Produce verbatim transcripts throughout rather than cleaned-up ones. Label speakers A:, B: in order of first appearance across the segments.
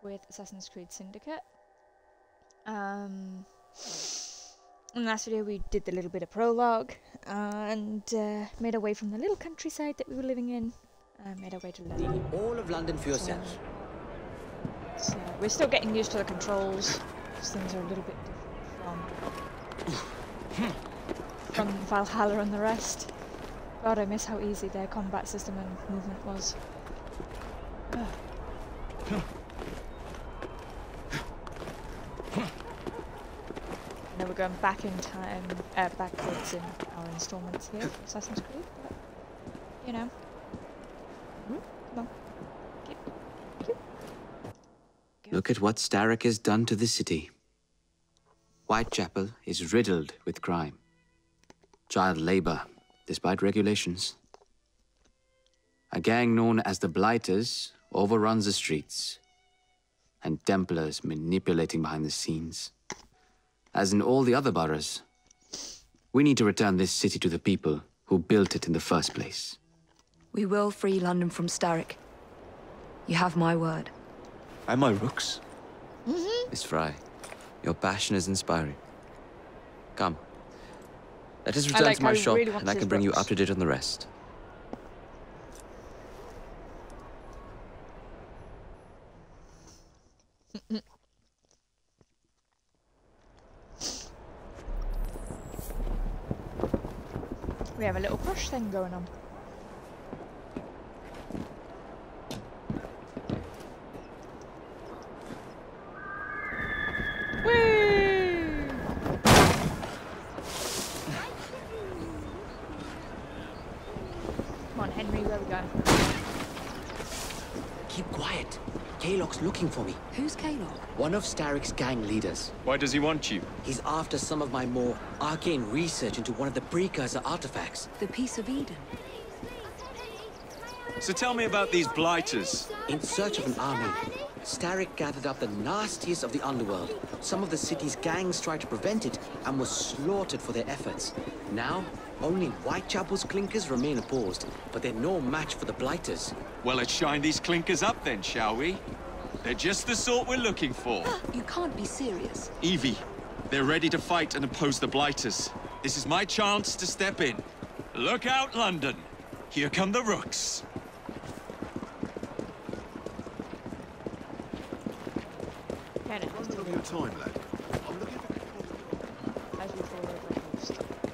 A: with Assassin's Creed Syndicate. Um, in the last video we did the little bit of prologue and uh, made our way from the little countryside that we were living in. Uh, made our way to London.
B: All of London for yourself.
A: So, so we're still getting used to the controls. These things are a little bit different from, from Valhalla and the rest. God, I miss how easy their combat system and movement was. Ugh. Now we're going back in time, uh, backwards in our installments here for Assassin's Creed, but, you know. Come on. Keep, keep.
C: Look at what Starrick has done to the city. Whitechapel is riddled with crime. Child labor, despite regulations. A gang known as the Blighters overruns the streets, and Templars manipulating behind the scenes. As in all the other boroughs, we need to return this city to the people who built it in the first place.
D: We will free London from Starrick. You have my word.
E: And my rooks.
A: Mm-hmm.
C: Miss Fry, your passion is inspiring. Come, let us return
A: like
C: to my shop,
A: really
C: and I can bring
A: books.
C: you up to date on the rest.
A: We have a little crush thing going on. Whee! Come on, Henry, where are we going?
B: Keep quiet. Kaylock's looking for me.
D: Who's Kaylock?
B: One of Starrick's gang leaders.
E: Why does he want you?
B: He's after some of my more arcane research into one of the precursor artifacts.
D: The Piece of Eden.
E: So tell me about these blighters.
B: In search of an army, Starrick gathered up the nastiest of the underworld. Some of the city's gangs tried to prevent it and were slaughtered for their efforts. Now, only Whitechapel's clinkers remain opposed, but they're no match for the blighters.
E: Well, let's shine these clinkers up then, shall we? They're just the sort we're looking for.
D: You can't be serious.
E: Evie, they're ready to fight and oppose the blighters. This is my chance to step in. Look out, London. Here come the rooks.
A: Get it.
F: I'm looking at time, lad. I'm looking for...
A: As we fall over the coast.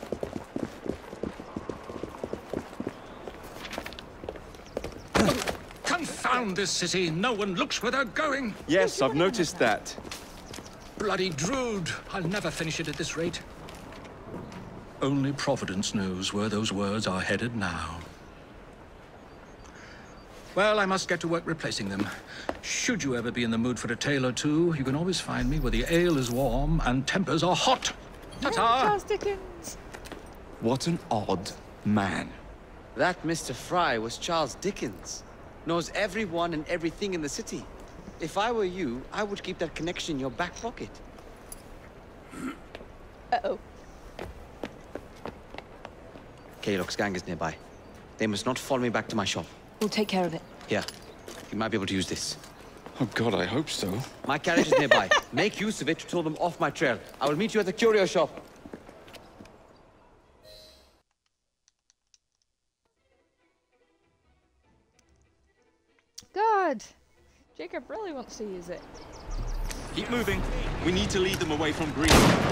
G: Confound this city! No one looks where they're going!
E: Yes, I've noticed that.
G: Bloody Drood! I'll never finish it at this rate. Only Providence knows where those words are headed now. Well, I must get to work replacing them. Should you ever be in the mood for a tale or two, you can always find me where the ale is warm and tempers are hot. Ta-ta!
A: Charles Dickens!
E: What an odd man.
C: That Mister Fry was Charles Dickens. Knows everyone and everything in the city. If I were you, I would keep that connection in your back pocket.
A: Uh-oh.
C: Kaylock's gang is nearby. They must not follow me back to my shop.
D: We'll take care of it.
C: Here, you might be able to use this.
E: Oh God, I hope so.
C: My carriage is nearby. Make use of it to throw them off my trail. I will meet you at the curio shop.
A: God! Jacob really wants to use it.
E: Keep moving. We need to lead them away from Green.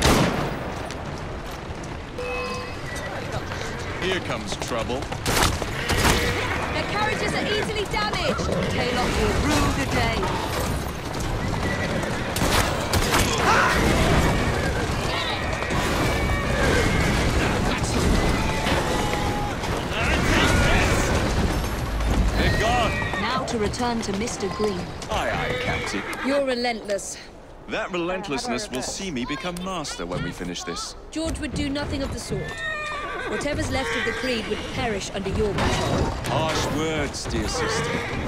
E: Here comes trouble.
D: Their carriages are easily damaged. Kaylock will rue the day.
E: They're gone.
D: Now to return to Mister Green.
E: Aye, aye, Captain.
D: You're relentless.
E: That relentlessness will see me become master when we finish this.
D: George would do nothing of the sort. Whatever's left of the Creed would perish under your control.
E: Harsh words, dear sister.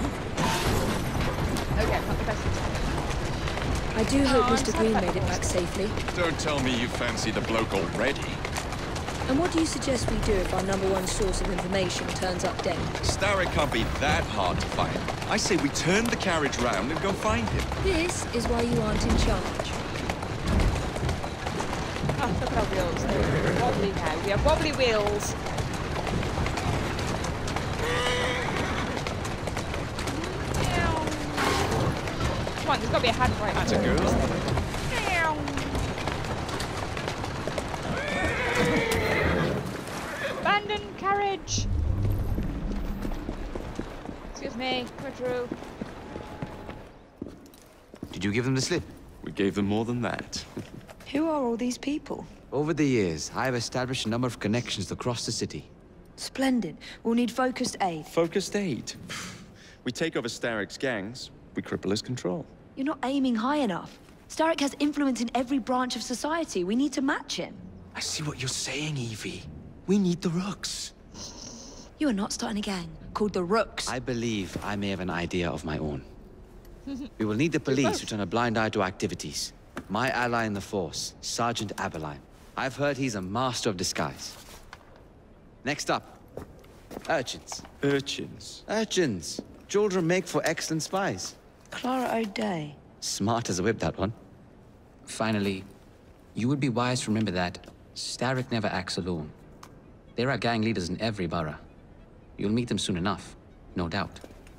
A: Okay, not the best.
D: I do hope
A: Oh,
D: Mister
A: I'm
D: Green
A: sad
D: made it back safely.
E: Don't tell me you fancy the bloke already.
D: And what do you suggest we do if our number one source of information turns up dead?
E: Starrick can't be that hard to find. I say we turn the carriage round and go find him.
D: This is why you aren't in charge.
A: Oh, look at our wheels. They're wobbly now. We have wobbly wheels. Come on, there's got to be a handbrake.
E: That's a girl.
A: Abandoned carriage. Excuse me, we're through.
C: Did you give them the slip?
E: We gave them more than that.
D: Who are all these people?
C: Over the years, I have established a number of connections across the city.
D: Splendid. We'll need focused aid.
E: Focused aid. We take over Starrick's gangs, we cripple his control.
D: You're not aiming high enough. Starrick has influence in every branch of society. We need to match him.
B: I see what you're saying, Evie. We need the Rooks.
D: You are not starting a gang called the Rooks.
C: I believe I may have an idea of my own. We will need the police to turn a blind eye to activities. My ally in the force, Sergeant Aberline. I've heard he's a master of disguise. Next up, urchins.
E: Urchins.
C: Urchins. Children make for excellent spies.
D: Clara O'Day.
C: Smart as a whip, that one. Finally, you would be wise to remember that Starrick never acts alone. There are gang leaders in every borough. You'll meet them soon enough, no doubt.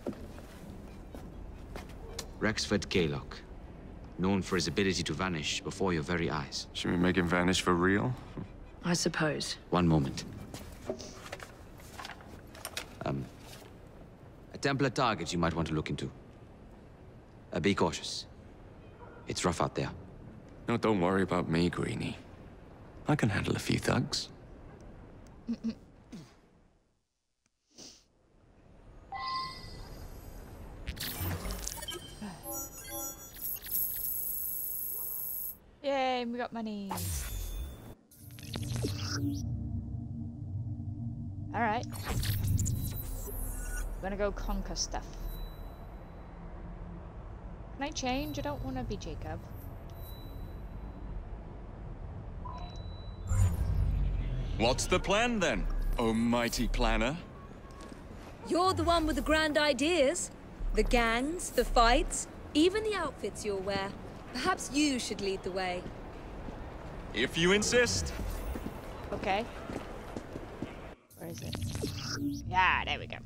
C: Rexford Kaylock, known for his ability to vanish before your very eyes.
E: Should we make him vanish for real?
D: I suppose.
C: One moment. Um, a Templar target you might want to look into. Uh, be cautious. It's rough out there.
E: No, don't worry about me, Greenie. I can handle a few thugs.
A: Yay, we got monies. Alright. We're gonna go conquer stuff. Can I change? I don't want to be Jacob.
E: What's the plan then, oh mighty planner?
D: You're the one with the grand ideas. The gangs, the fights, even the outfits you'll wear. Perhaps you should lead the way.
E: If you insist.
A: Okay. Where is it? Yeah, there we go.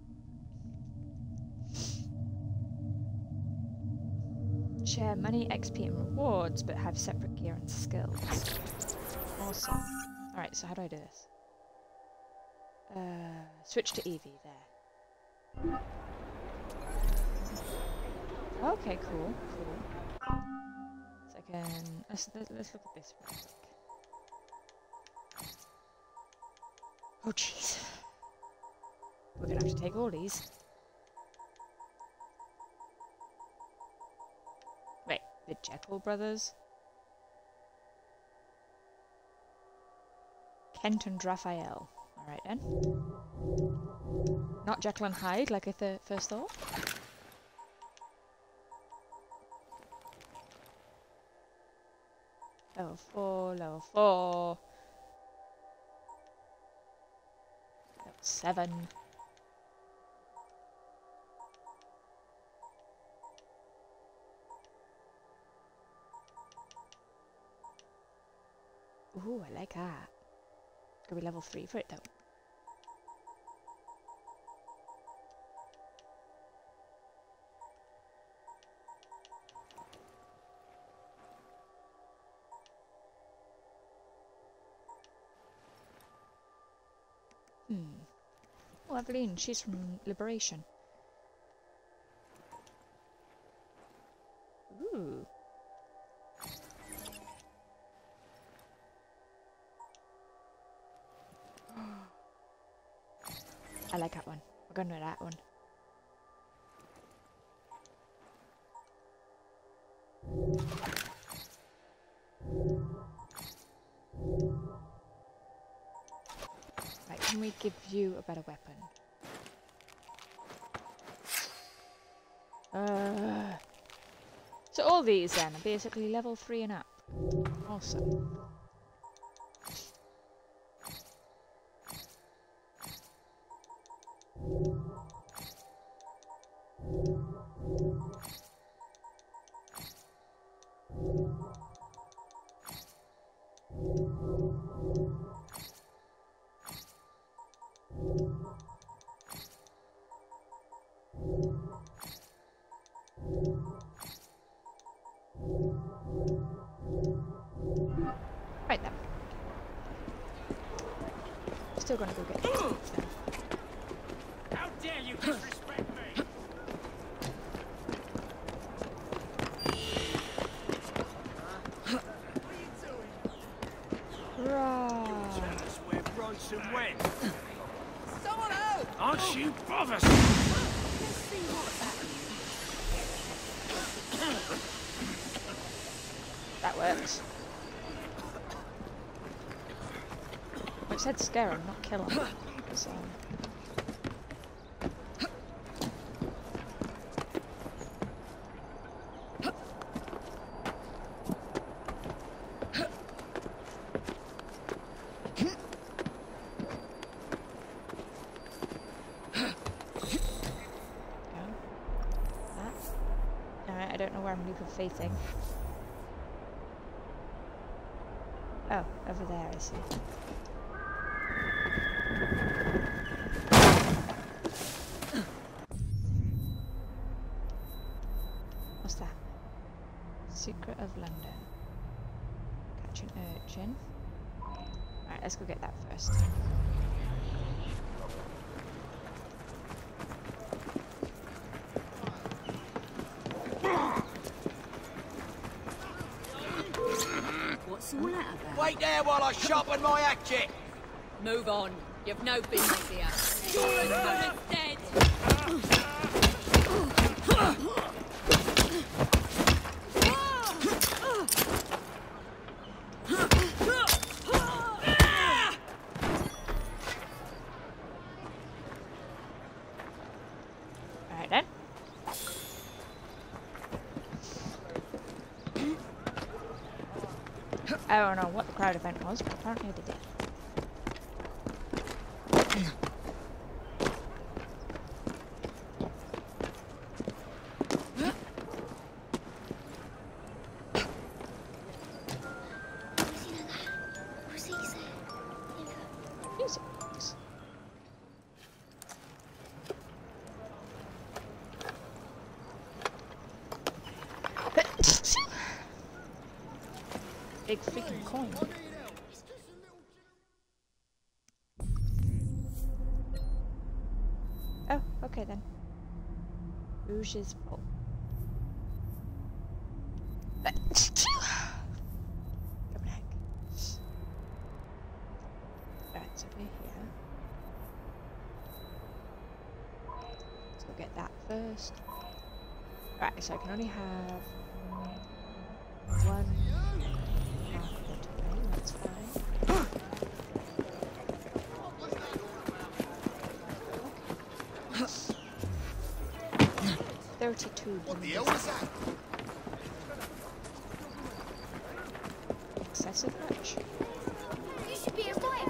A: Share money, X P, and rewards, but have separate gear and skills. Awesome. Alright, so how do I do this? Uh, switch to Evie, there. Okay, cool, cool. Second, let's, let's look at this real quick. Oh jeez. We're gonna have to take all these. Wait, the Jekyll brothers? Kent and Raphael. Alright then. Not Jekyll and Hyde like I th first thought. Level four, level four. Level seven. Ooh, I like that. It's gonna be level three for it though. Hmm. Oh, Evelyn, she's from Liberation. Ooh. I like that one. We're going with that one. Right, can we give you a better weapon? Uh, so all these then are basically level three and up. Awesome. still gonna go get the teeth then.
H: How dare you disrespect me?
A: Right.
H: Tell us where Bronson went.
D: Someone out!
H: Aren't you bothersome?
A: That works. It said scare him, not kill him. So. Alright, I don't know where I'm leaving facing. Oh, over there, I see. What's that? Secret of London. Catch an urchin. Alright, let's go get that first.
D: What's all that about?
H: Wait there while I sharpen my hatchet.
D: Move on. You've no business here. You're as good as dead.
A: Alright then. I don't know what the crowd event was, but apparently they did. Music box. Big freaking coin. Oh, okay then. Rouge's Bowl. Go back. Alright, so we're here. Let's go get that first. Right, so I can only have one half of it away, that's fine. Thirty-two.
F: What the hell was that?
A: Excessive much.
I: You should be a fighter.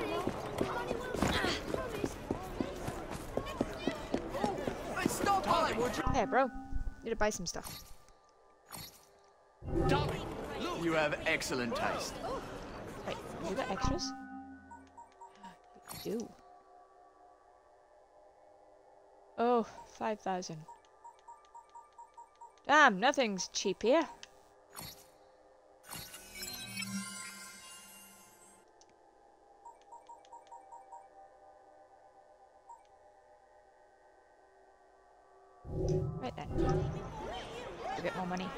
H: Hey, stop hiding, would you?
A: Hey, bro. Need to buy some stuff.
H: Darling, you have excellent taste.
A: Wait, you got extras? You do. Oh, five thousand. Damn, nothing's cheap here. Right then. We'll get more money.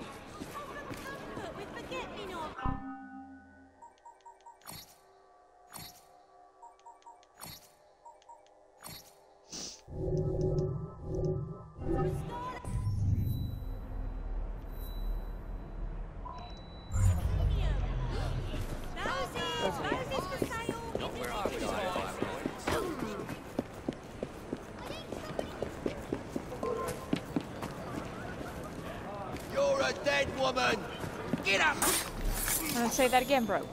H: You're a dead woman. Get up.
A: Uh, say that again, bro.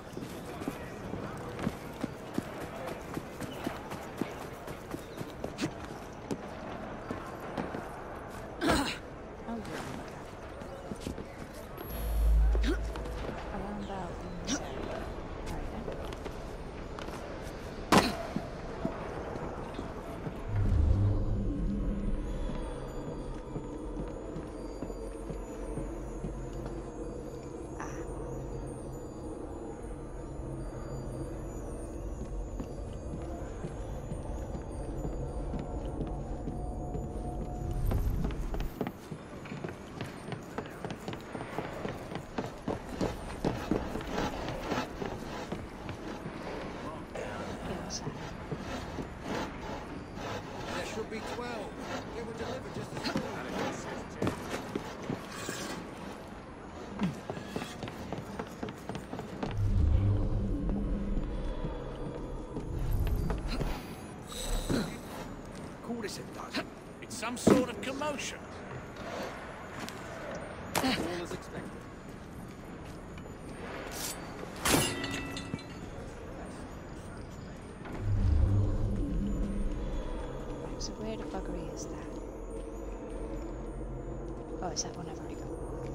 G: some sort of commotion.
J: All as expected.
A: So where the buggery is that? Oh, is that one I've already got?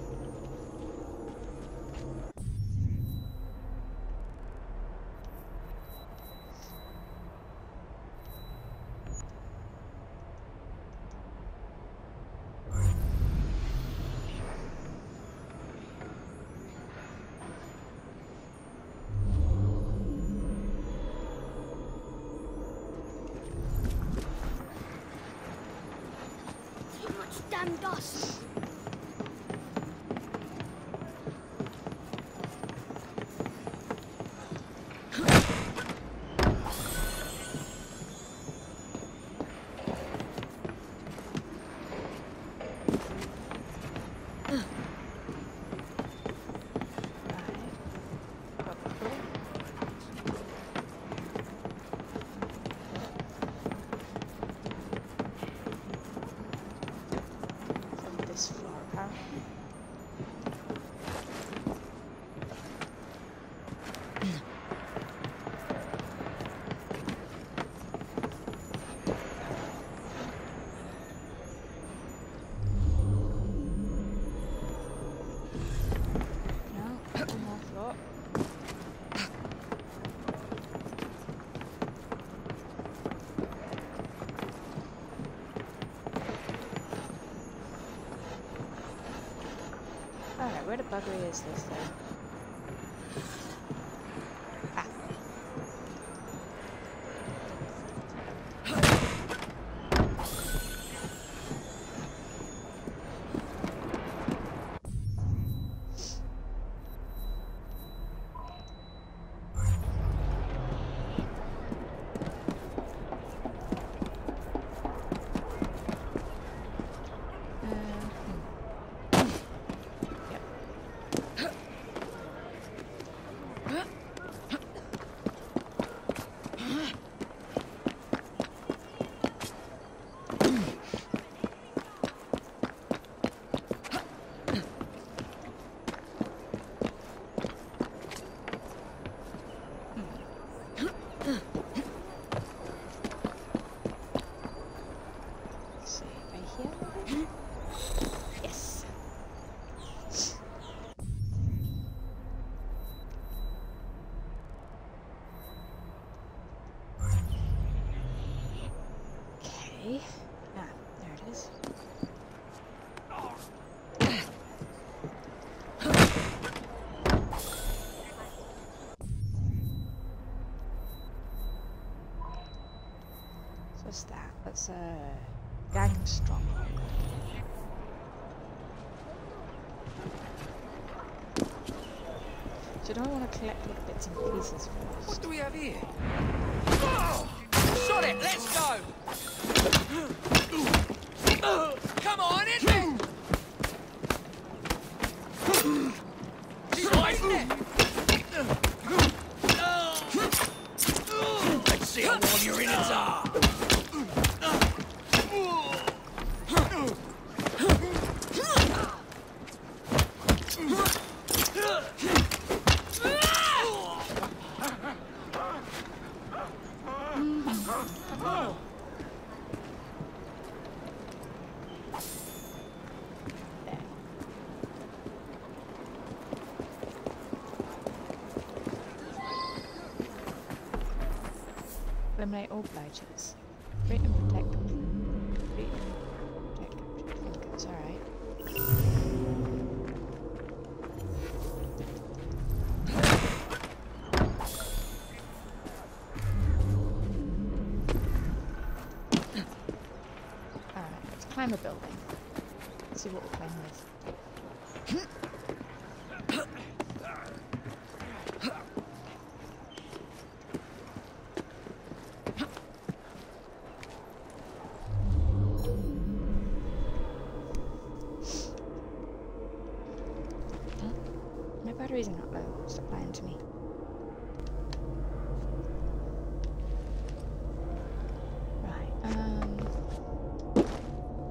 I: Damn dust. Alright, where the buggery is this thing? Ah. Ah, there it is. So what's that? That's a gang stronghold. So do I want to collect little bits and pieces first?
H: What do we have here? Oh! Shot it! Let's go! Come on, in there! She's fighting it! Let's see how warm your innards are!
A: Eliminate all blighters. Treat and protect. Treat and protect captured fingers. Alright. Alright, let's climb a building. Let's see what we're playing with. Batteries are not low. Stop lying to me. Right, um...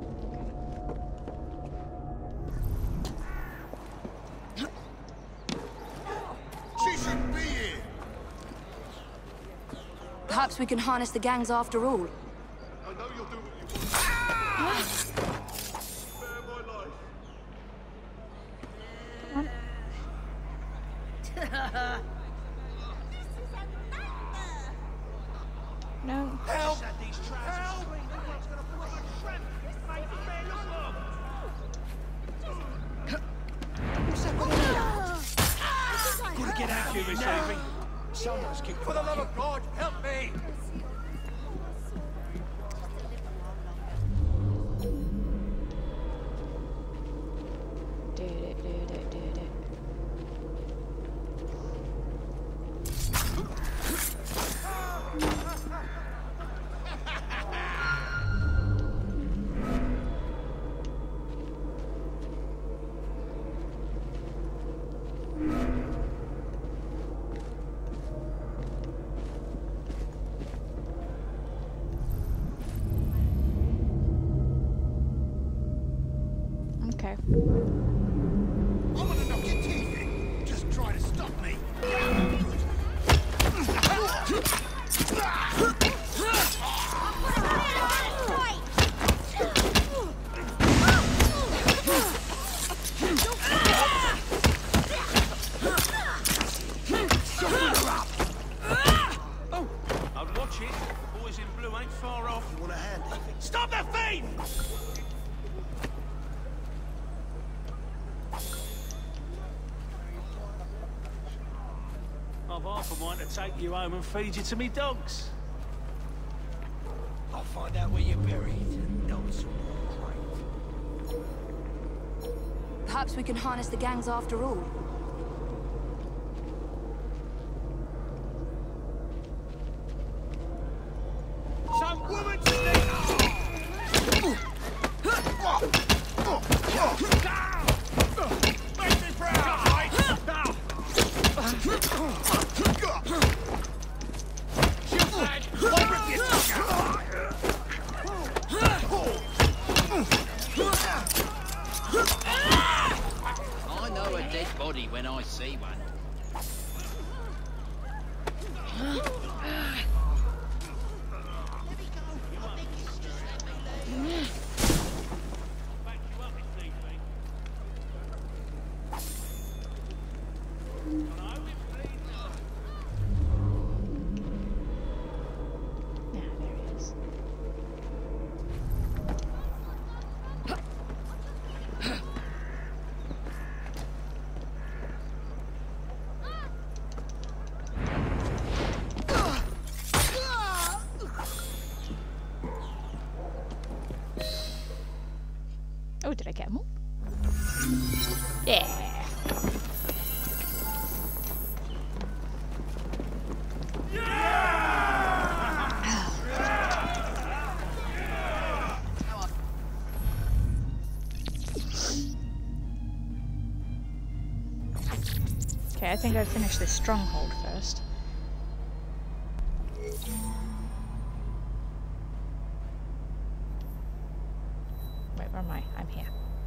D: Perhaps we can harness the gangs after all.
F: I know you'll do what you want. Spare my life.
A: No.
H: Help! Help!
J: Gotta get out here, Miss Avery. Someone's kicked.
H: For the love of God, help me!
A: Did it, did it, did it. Okay.
J: I'm gonna knock your teeth in. Just try to stop me.
H: Oh, I'd watch it. Boys in blue ain't far off.
J: You want a hand?
H: Stop that thief! I've half a mind to take you home and feed you to me dogs.
J: I'll find out where you're buried. No, it's all right.
D: Perhaps we can harness the gangs after all.
H: Some woman to me! Make me proud! Shoot that! I'll rip your tongue out!
K: I know a dead body when I see one.
A: Yeah, there he is. Oh, did I get them all? Yeah. Okay, I think I'll finish this stronghold first. Wait, where am I? I'm here.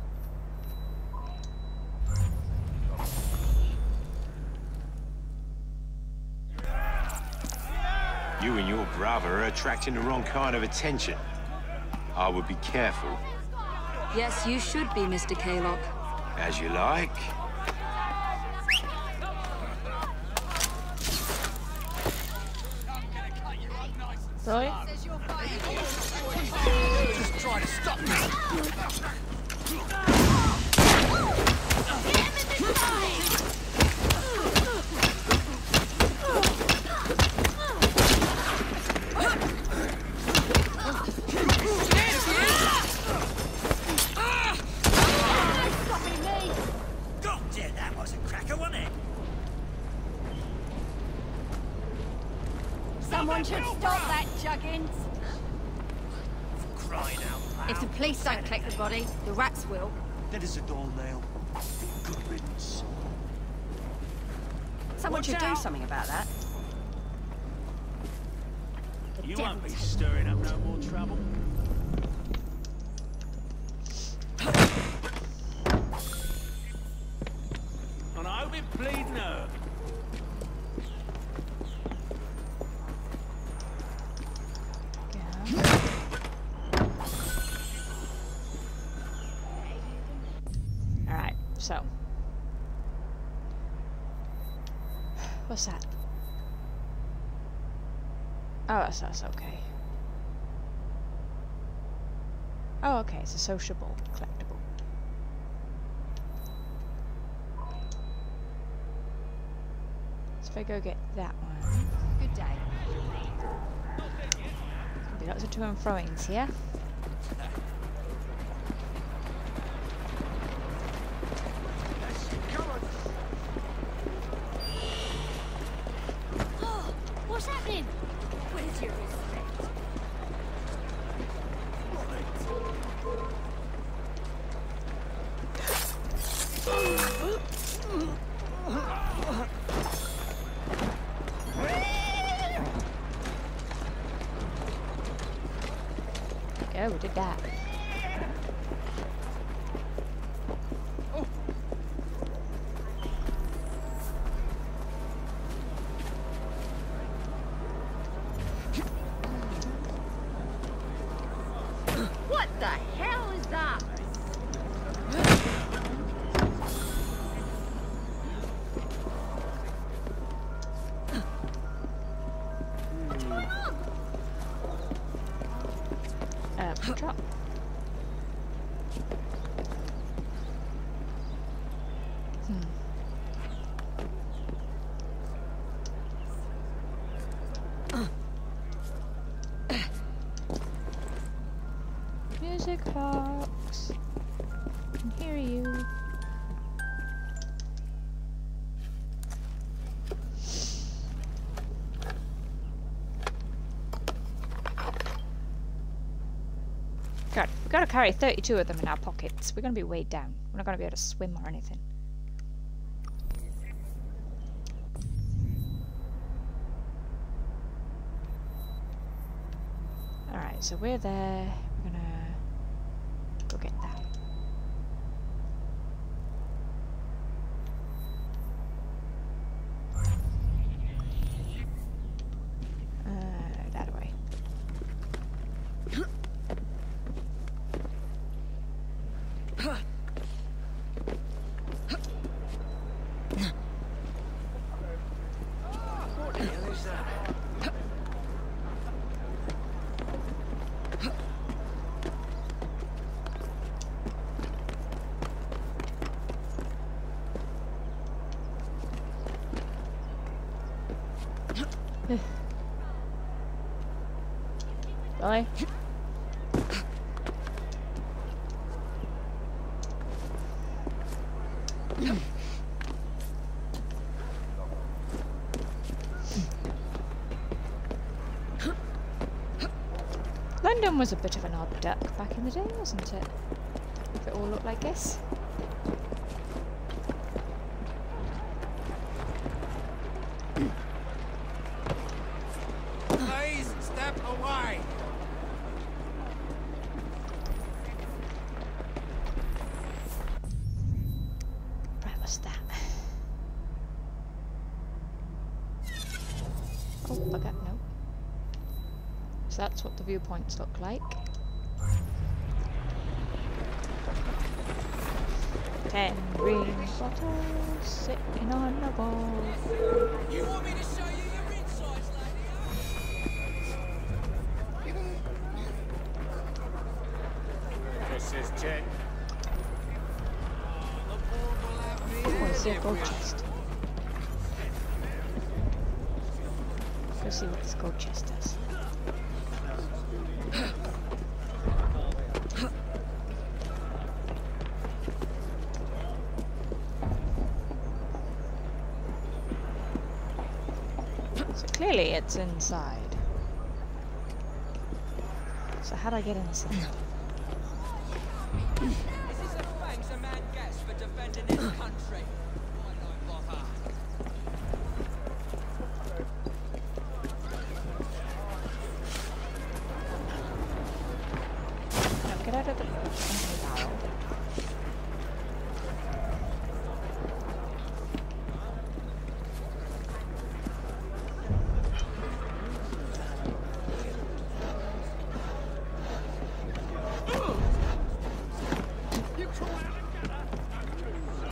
L: You and your brother are attracting the wrong kind of attention. I would be careful.
D: Yes, you should be, Mister Kaylock.
L: As you like.
A: Sorry?
J: Just try to stop me.
H: That was a cracker, wasn't it?
M: Someone should stop that, Juggins.
H: Crying out loud.
M: If the police don't collect the body, the rats will.
H: That is a dull nail. Good riddance.
M: Someone
H: Watch
M: should do
H: out.
M: something about that. The
H: You
M: devil
H: won't be
M: take-
H: stirring up no more trouble. And I hope it bleed nerve.
A: So. What's that? Oh, that's, that's okay. Oh, okay, it's a sociable collectible. So if I go get that one.
M: Good day.
A: There'll be lots of to and froings here.
M: What's happening? Where's your respect?
A: Go, we did that.
M: What the hell is that? What's going on?
A: Uh, drop. Hmm. Music box. I can hear you. God, we've got to carry thirty-two of them in our pockets. We're going to be weighed down. We're not going to be able to swim or anything. Alright, so we're there. We're going to go get that. Uh, that way.
H: What the hell is that?
A: Bye. London was a bit of an odd duck back in the day, wasn't it? If it all looked like this.
H: Please step away.
A: Right, what's that? Oh, bugger, no. So that's what the viewpoints look like. Ten green bottles sitting on the wall.
H: You want me to show you your insides, lady?
L: This is Ted.
A: Oh, I see a gold chest. Let's see what this gold chest does. So clearly it's inside. So how do I get inside?
H: This is the thanks a man gets for defending his country. Why not bother?
A: Now get out of the barrel.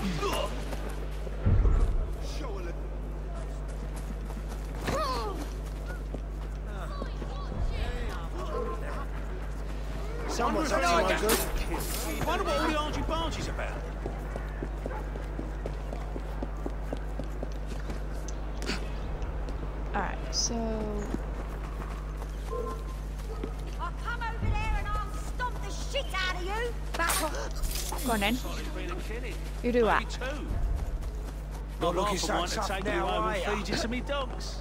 J: Someone's up to no good.
L: Wonder what all the argy bargy's about.
A: Alright, so
M: I'll come over there and I'll stomp the shit out of you. Back off.
A: go on then. You do that.
J: Not looking so tough now, are ya?
L: Feed you to me dogs.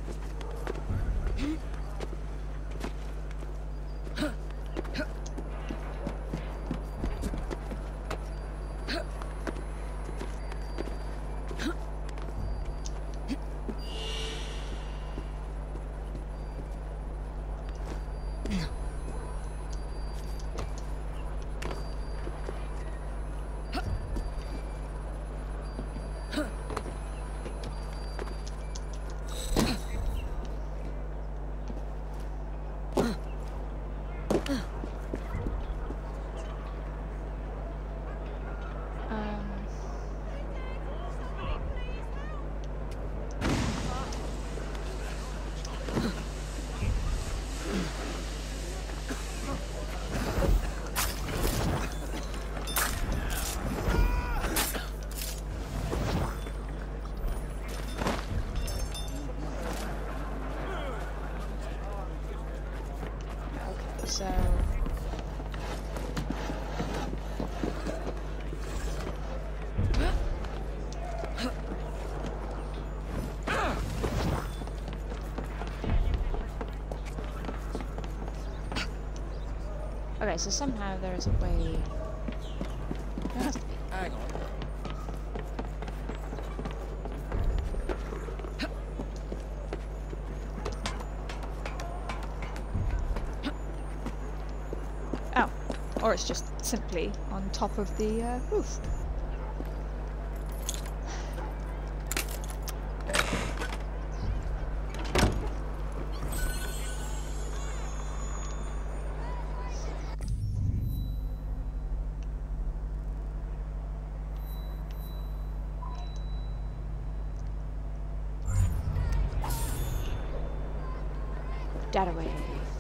A: So okay, so somehow there is a way. There has to be.
J: Hang on.
A: Oh, or it's just simply on top of the uh, roof. That away.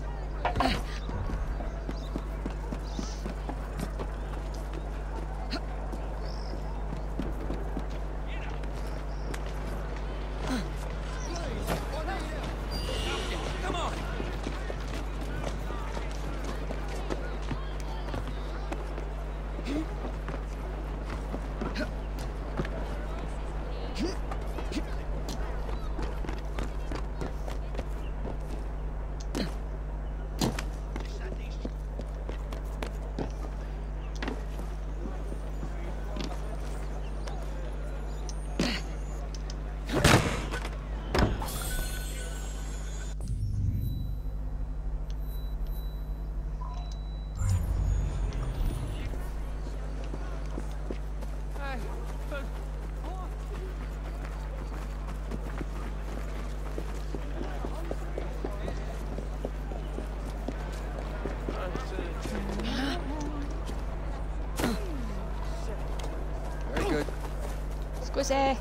A: Squizzy!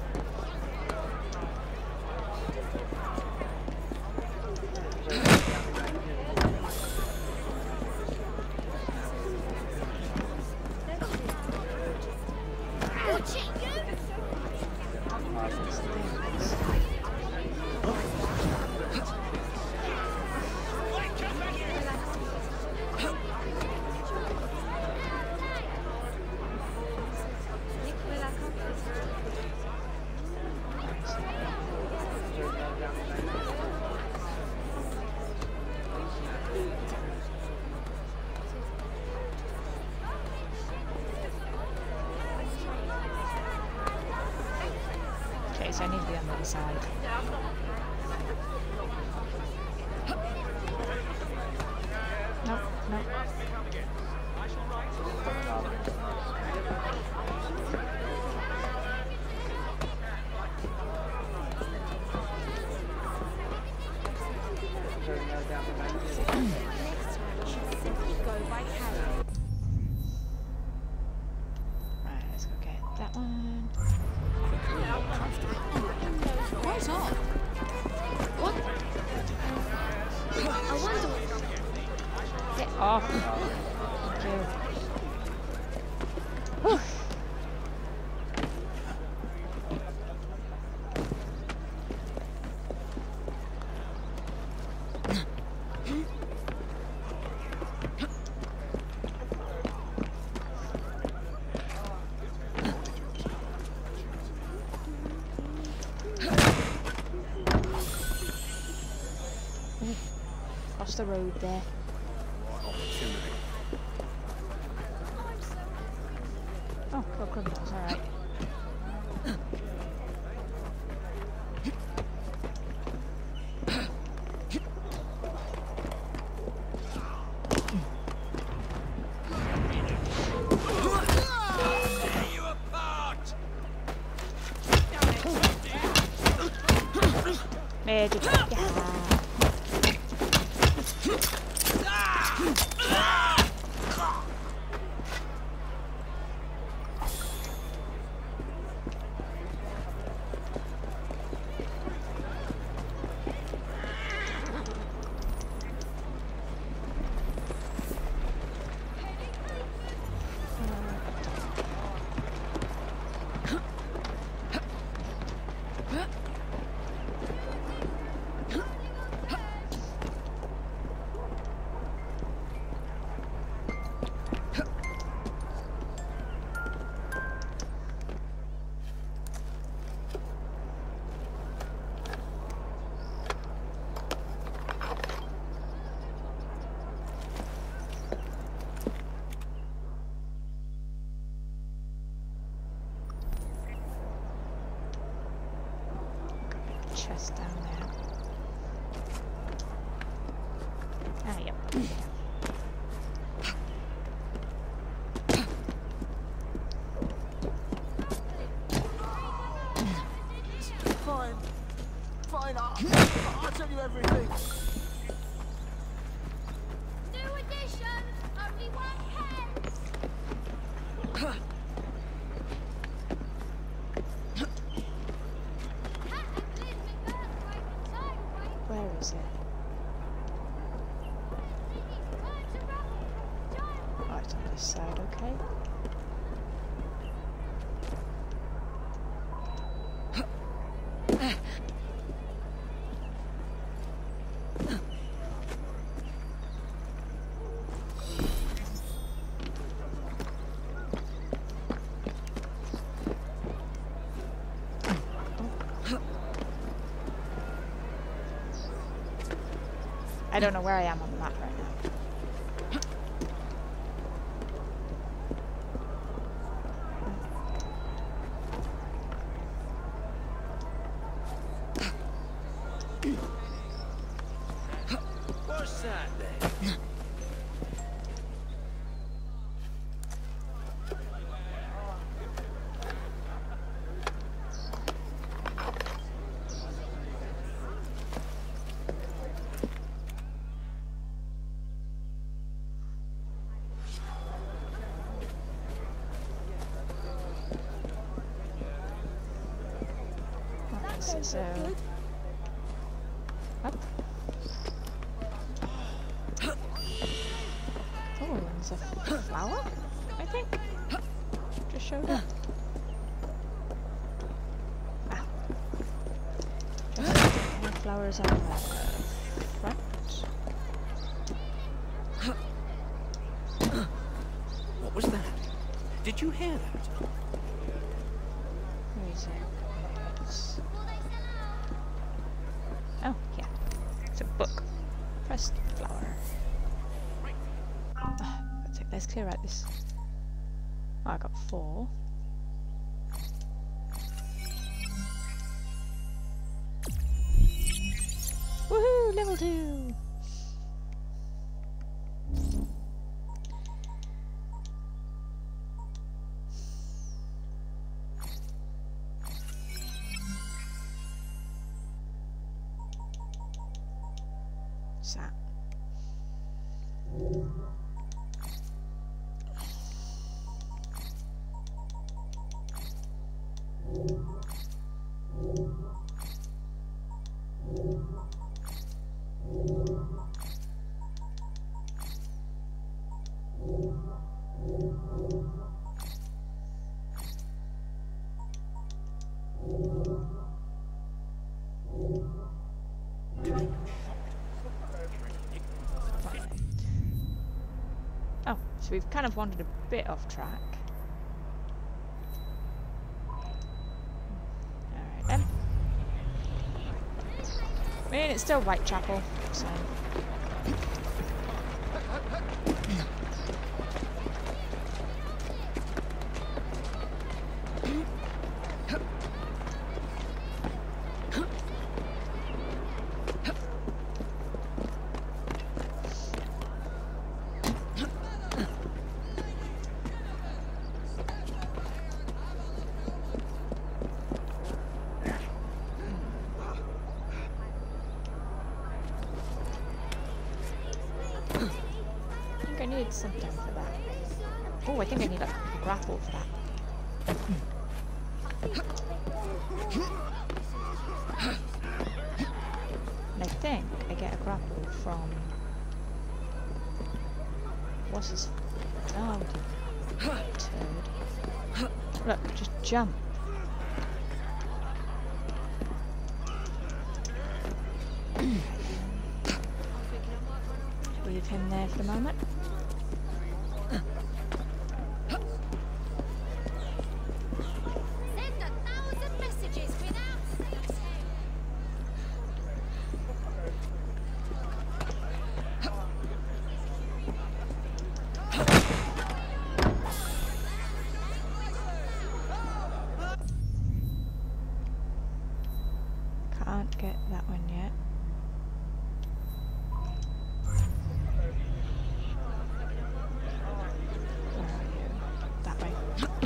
A: Okay, so I need to be on the other side. Nope, nope. Right, let's go get that. that one.
D: What's up? What? I wonder.
A: Get off. Thank you. Whew. Across the road there. Oh, cool criminals, alright. Magic. Yeah. Chest down there. Ah, yep.
J: Fine. Fine, I'll, I'll tell you everything.
M: New edition, only one pence.
A: Where is it? Oh, it's on this side, okay. I don't know where I am on the map right now.
K: What's that then?
A: So, up. Oh, there's a flower, I think. Just showed up. Ah. Just the flowers on the front.
K: What was that? Did you hear that?
A: Where is it? It's... Oh, yeah. It's a book. Pressed flower. Ah, let's, let's clear out this. Oh, I got four. Woohoo! Level two! That. So we've kind of wandered a bit off track. Alright then. I mean, it's still Whitechapel, so... I need something for that. Oh, I think I need a grapple for that. And I think I get a grapple from... What's his... Oh, turd. Look, just jump. Leave him there for the moment. Can't get that one yet. Where are you? That way.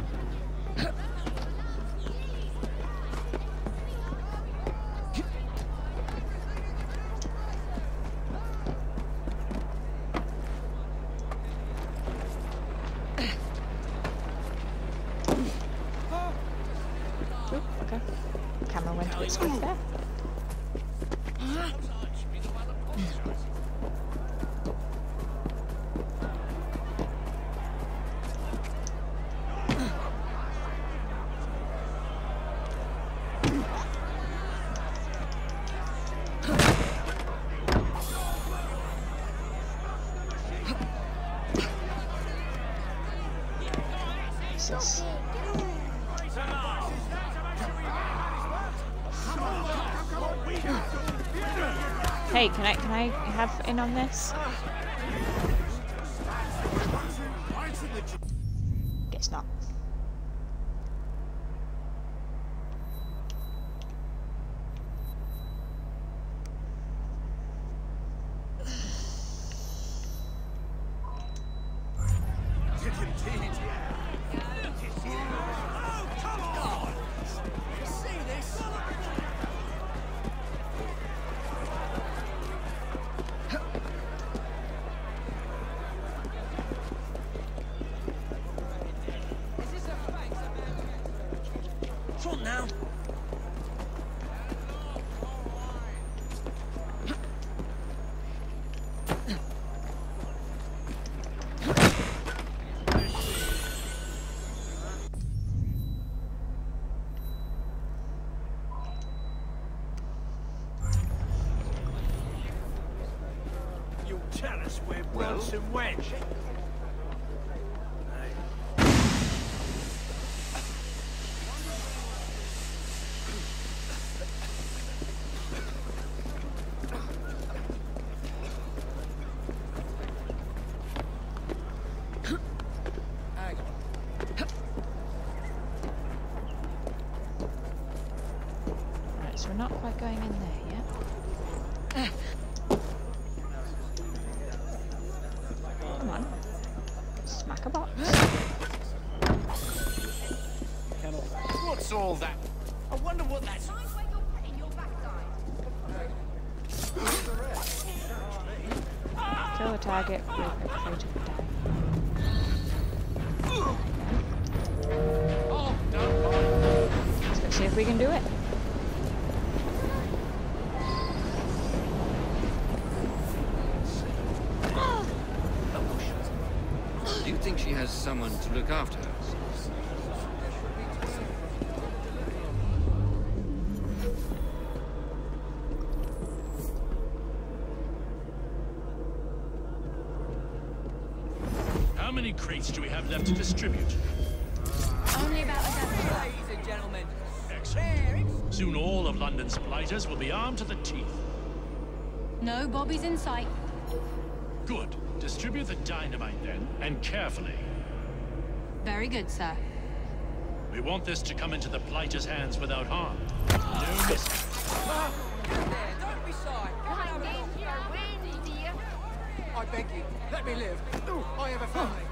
A: Oh, okay. Camera went a bit squiff there. This. Hey, can I can I have in on this? Guess not.
K: Now.
J: You'll tell us where Bronson went.
A: So we're not quite going in there yet. Come on. Smack a box.
J: What's all that? I wonder what that's...
A: Kill a target, real quick before you took it down. Let's see if we can do it.
N: Do you think she has someone to look after her?
E: How
O: many crates do we have left to distribute?
D: Only about a dozen.
H: Ladies and gentlemen.
O: Excellent. Soon all of London's blighters will be armed to the teeth.
D: No bobbies in sight.
O: Good. Distribute the dynamite then, and carefully.
D: Very good, sir.
O: We want this to come into the blighters' hands without harm. No mishap.
H: Don't be shy.
J: I beg you, let me live. I have a family.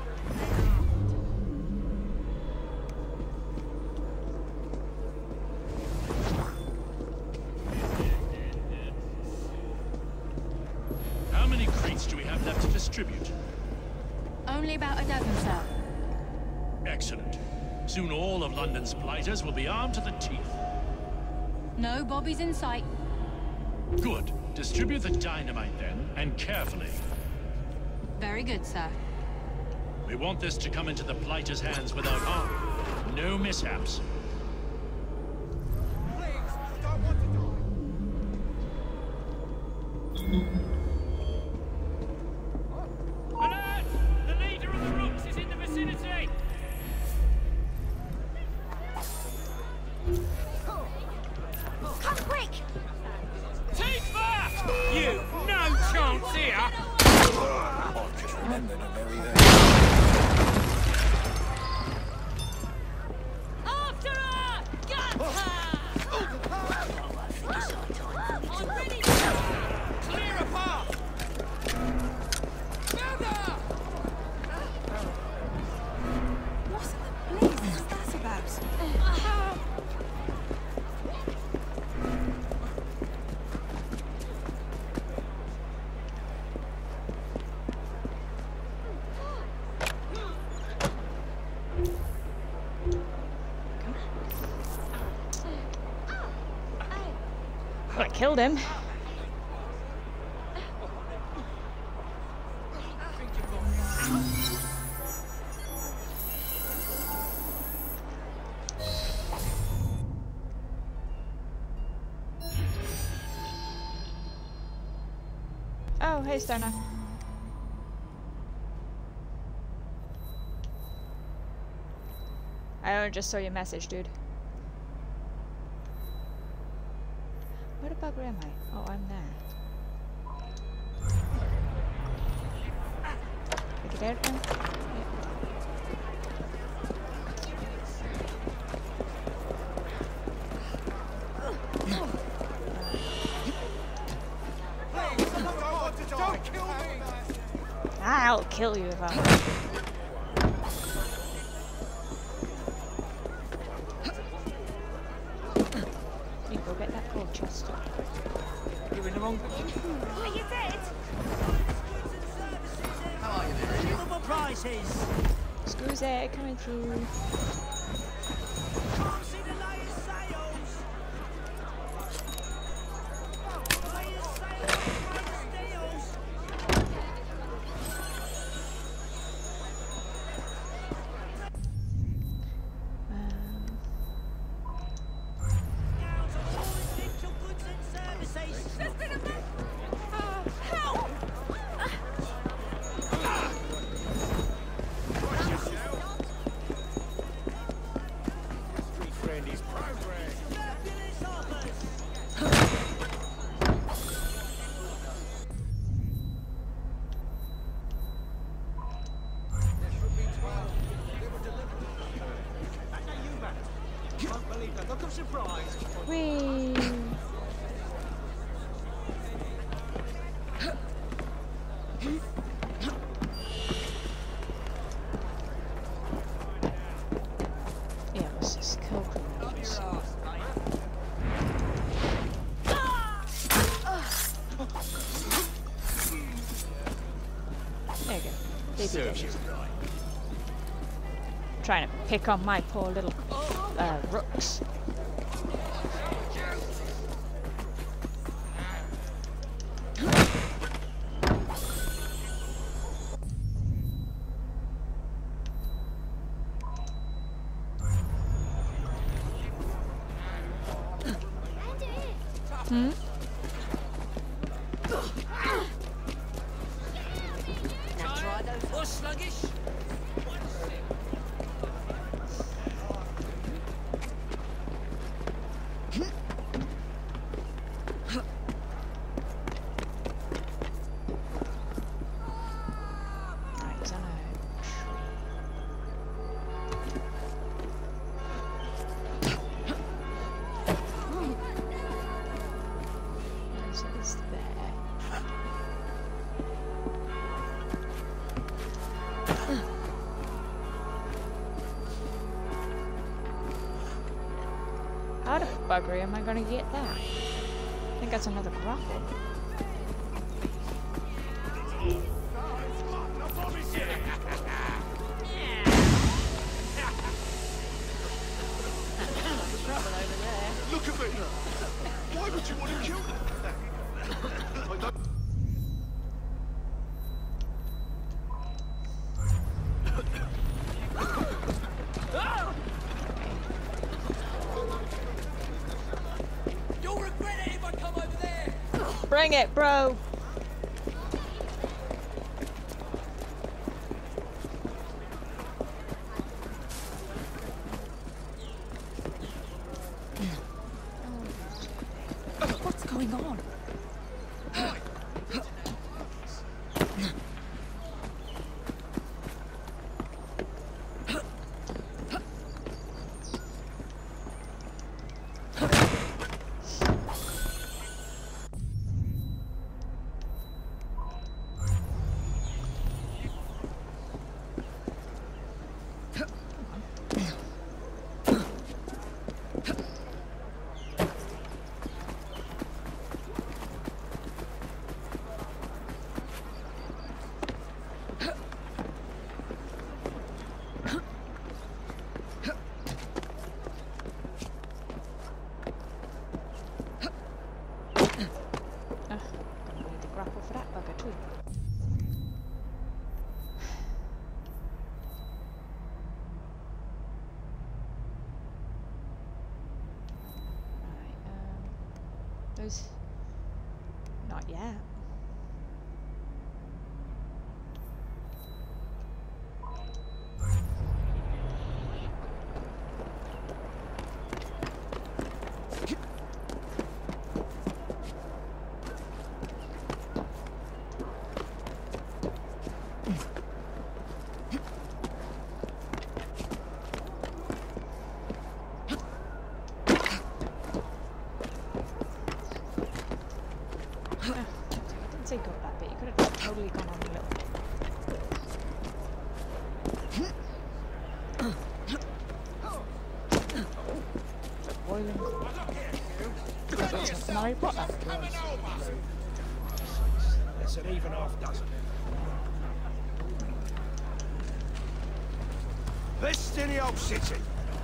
O: How many crates do we have left to distribute?
D: Only about a dozen, sir.
O: Excellent. Soon all of London's blighters will be armed to the teeth.
D: No bobbies in sight.
O: Good. Distribute the dynamite then, and carefully.
D: Very good, sir.
O: We want this to come into the blighters' hands without harm. No mishaps.
J: Please, I don't want to die.
P: Alert! The leader of the Rooks is in the vicinity!
M: Come quick!
P: Tifa! You, no chance here!
J: I've just remembered a very early.
M: After her! Get her! I'm ready to
H: Clear a path!
M: What the blazes is that about?
A: I killed him. Oh, hey, Stoner. I only just saw your message, dude. Where the bugger am I? Oh, I'm there. Pick it out then?
J: Don't kill me!
A: I'll kill you if I You go get that gold chest.
H: You're in the wrong.
M: Are you dead?
H: How are you there?
Q: Silver prizes.
A: Screws it, coming through.
Q: Can't see the latest sales. Latest sales, latest deals. Gals on all essential goods and services.
M: Just in a minute! Uh, help!
J: Street Friendly's progress.
Q: Fabulous offers.
J: There should be twelve. They were delivered. I know you, man. You won't believe that. Look, I'm surprised.
A: Whee! Yeah, what's this? Kill grenades. There you go. Baby
H: Serves you
A: bitches.
H: right.
A: Trying to pick on my poor little uh, rooks. Hmm?
H: Tired or sluggish?
A: How the buggery am I gonna get that? I think that's another grapple.
F: Look at me! Why would you want to kill them? I don't...
H: You'll regret it if I come over there!
A: Bring it, bro!
D: What's going on?
A: Those... Not yet. Say go that bit. You could have totally gone on a little bit. Boiling. That's Mary Potter.
J: That's an even half dozen. Best in the old city.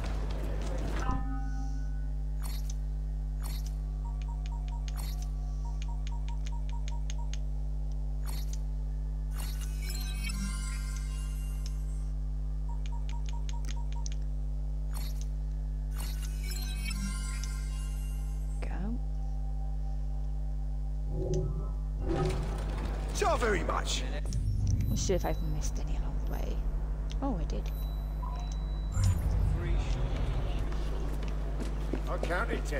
J: So very much.
A: We'll see if I've missed any along the way. Oh, I did.
J: I counted ten.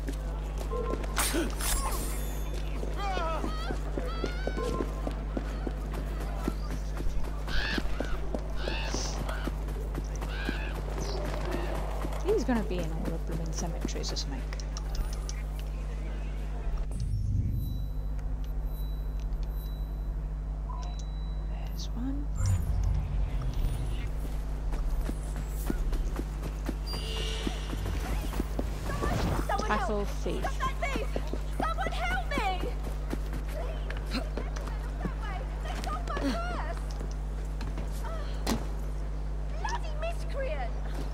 A: He's gonna be in all the blooming cemeteries or something. There's one. Tackle thief.
M: Someone help me! Bloody miscreant!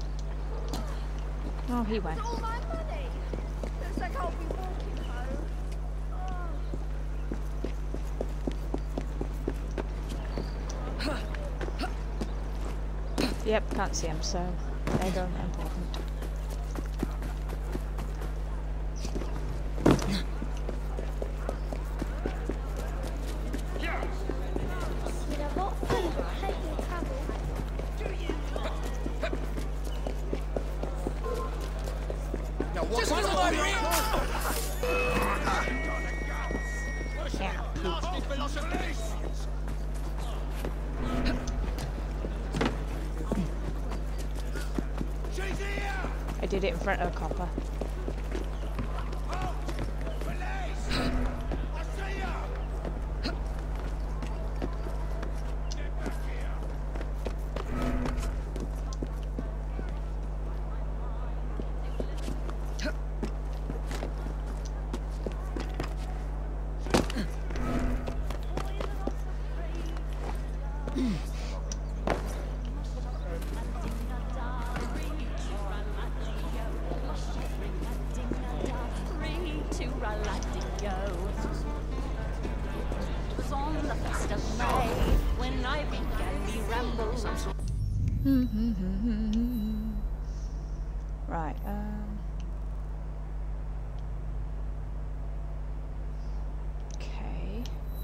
A: Oh, he went.
M: All my money. Looks like I'll be walking home.
A: Yep, can't see him, so they don't important. I did it in front of a copper.
R: goes. It was on the first of May when I began me rambles.
A: Right, um... okay.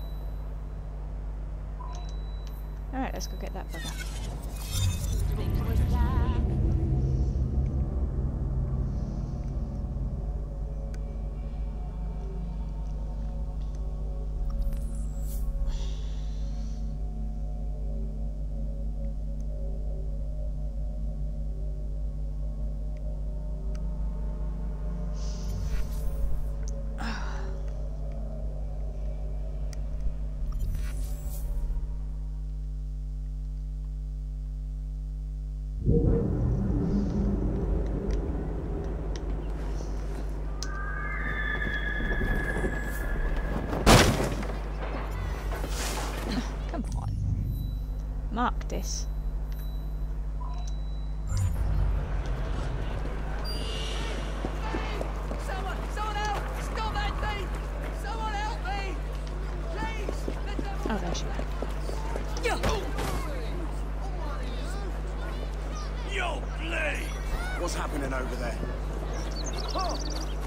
A: Alright, let's go get that bugger. Mark this.
H: Someone, someone help! Stop that thing! Someone help me! Please! Let them...
A: Oh, there she is.
F: Yo, Lee! What's happening over there? Oh.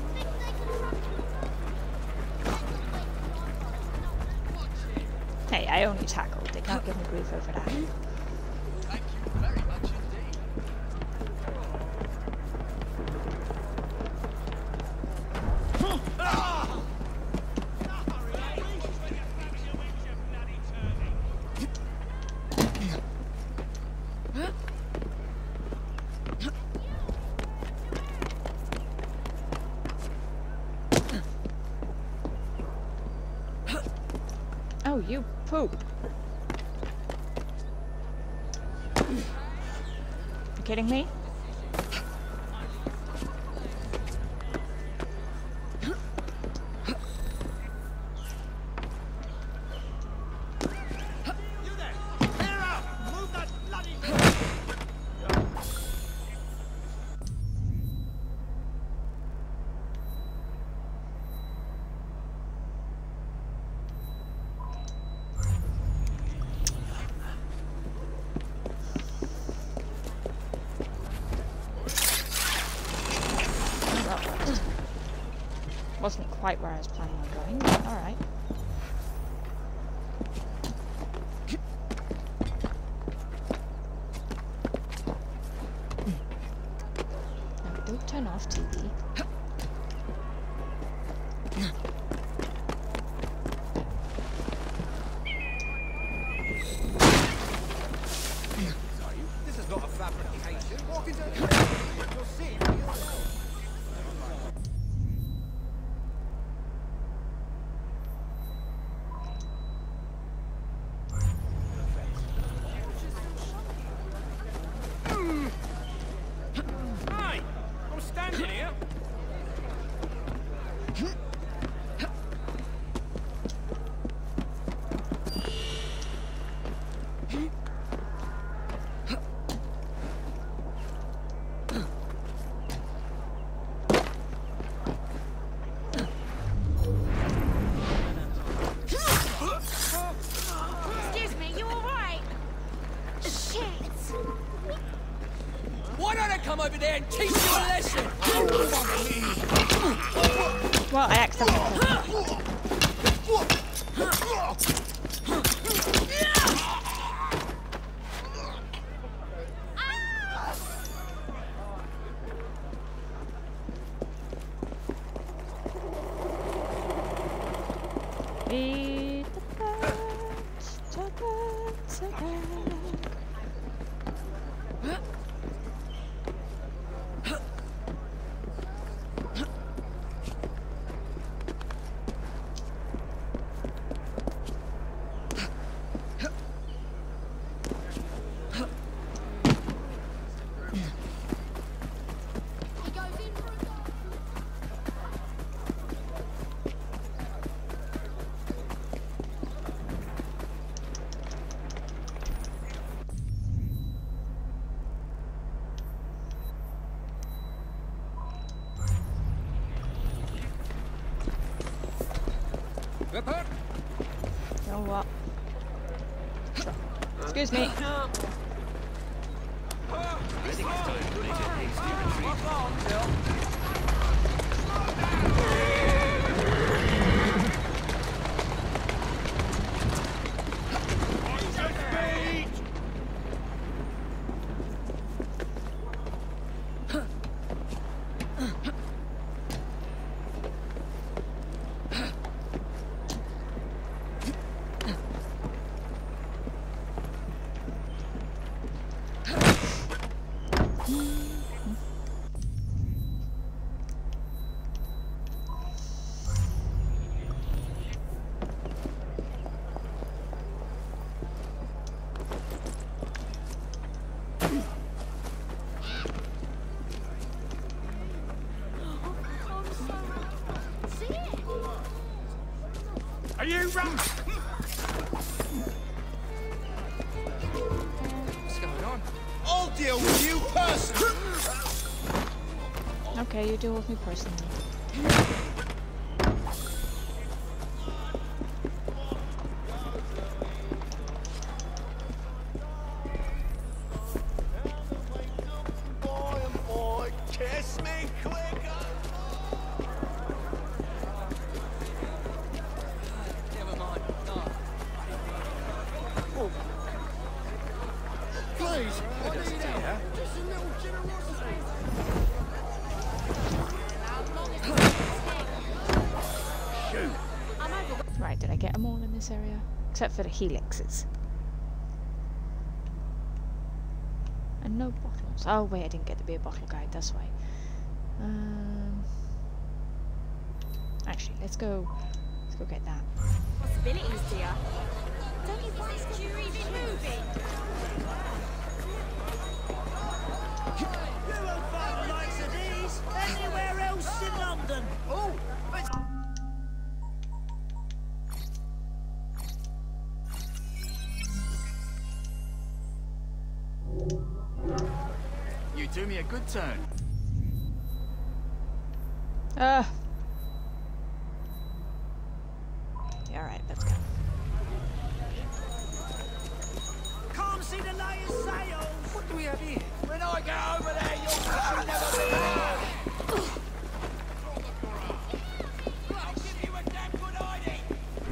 A: Hey, I only tackled. They can't give me grief over that.
H: Thank you very much indeed.
A: Oh, you poop. You kidding me? Wasn't quite where I was planning on going, but alright. No, don't turn off T V.
J: This is not a fabrication. Walk into it. You'll see for yourself.
K: Hey! I'm standing here.
M: Excuse me, you alright? Shit!
H: Why don't I come over there and teach you a lesson?
A: Well, I accidentally. Eat the birds, the birds are back. You know what? Excuse me.
H: I think it's time to make a hasty
F: Are you wrong?
H: What's going on?
F: I'll deal with you personally.
A: Okay, you deal with me personally.
F: Boy, boy, kiss me quicker.
H: Never mind. No.
F: Oh. Please.
H: What is it here?
F: Just a little generosity.
A: Right, did I get them all in this area? Except for the helixes. And no bottles. Oh wait, I didn't get the beer bottle guide, that's why. Um, actually, let's go, let's go get that.
M: Possibilities, dear. Don't you find it's you even moving?
Q: You won't find the likes of these anywhere else in London.
F: Oh, it's...
J: You do me a good turn.
A: Uh. Yeah, alright, let's go.
Q: Can't see the latest sales.
H: What do we have here?
F: When I get over there, you'll you'll never be there. I'll give you a damn good hiding.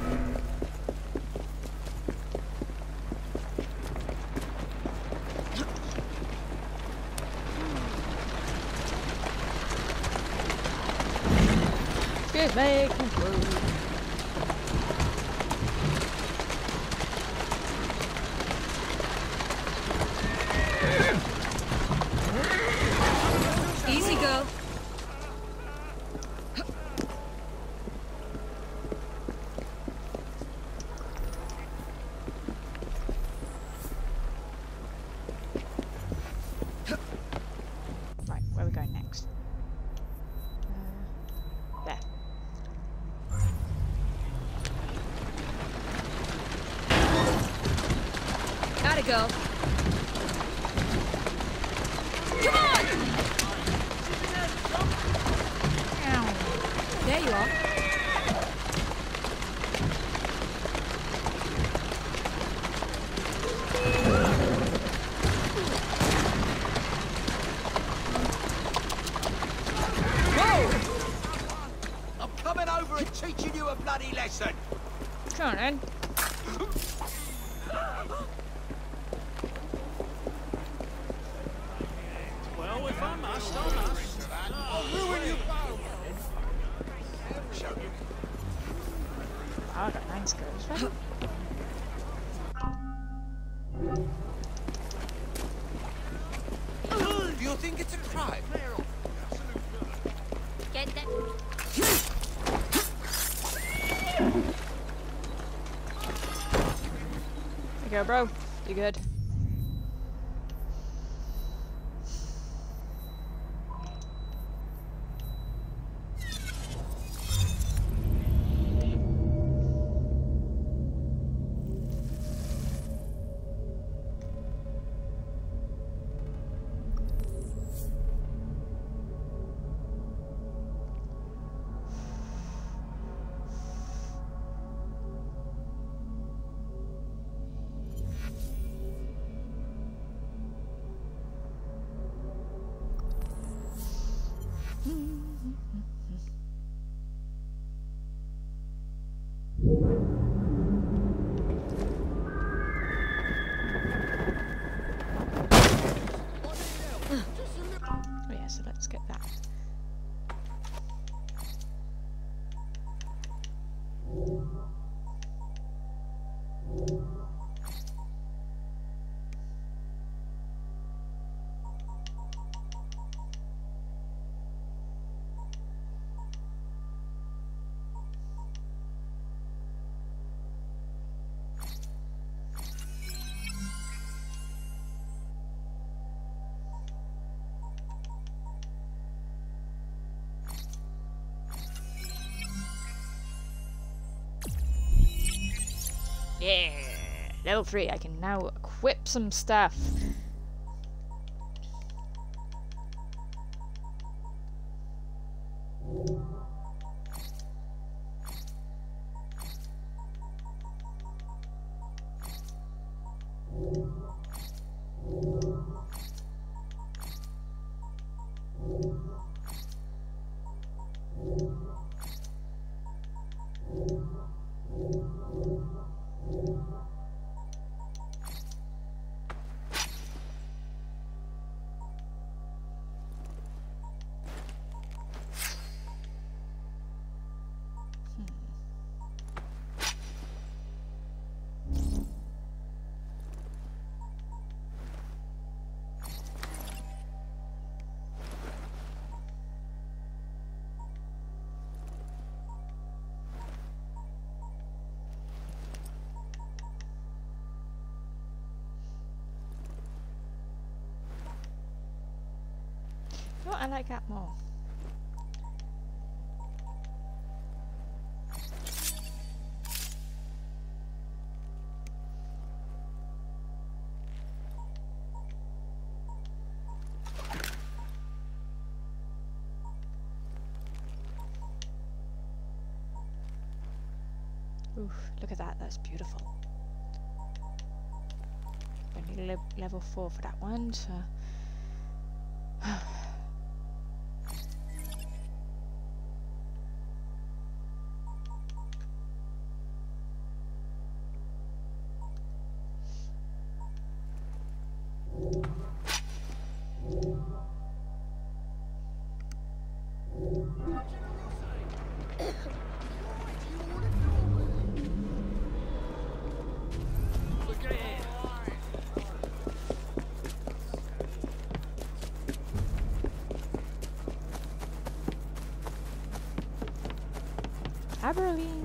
A: Excuse me, come through.
D: Easy, girl.
A: Right, where are we going next? Uh, there.
D: Atta girl. Come on! There you are.
F: Whoa! I'm coming over and teaching you a bloody lesson.
A: Come on, then.
Q: Well, if I must, I must.
F: I'll ruin you both.
A: Oh, I got nine skills, right?
F: Do you think it's a crime?
M: Get that.
A: There you go, bro. You good? Oh yeah, so let's get that. Yeah, level three. I can now equip some stuff. Oh, I like that more. Oof, look at that, that's beautiful. Only le level four for that one, so... Aberline.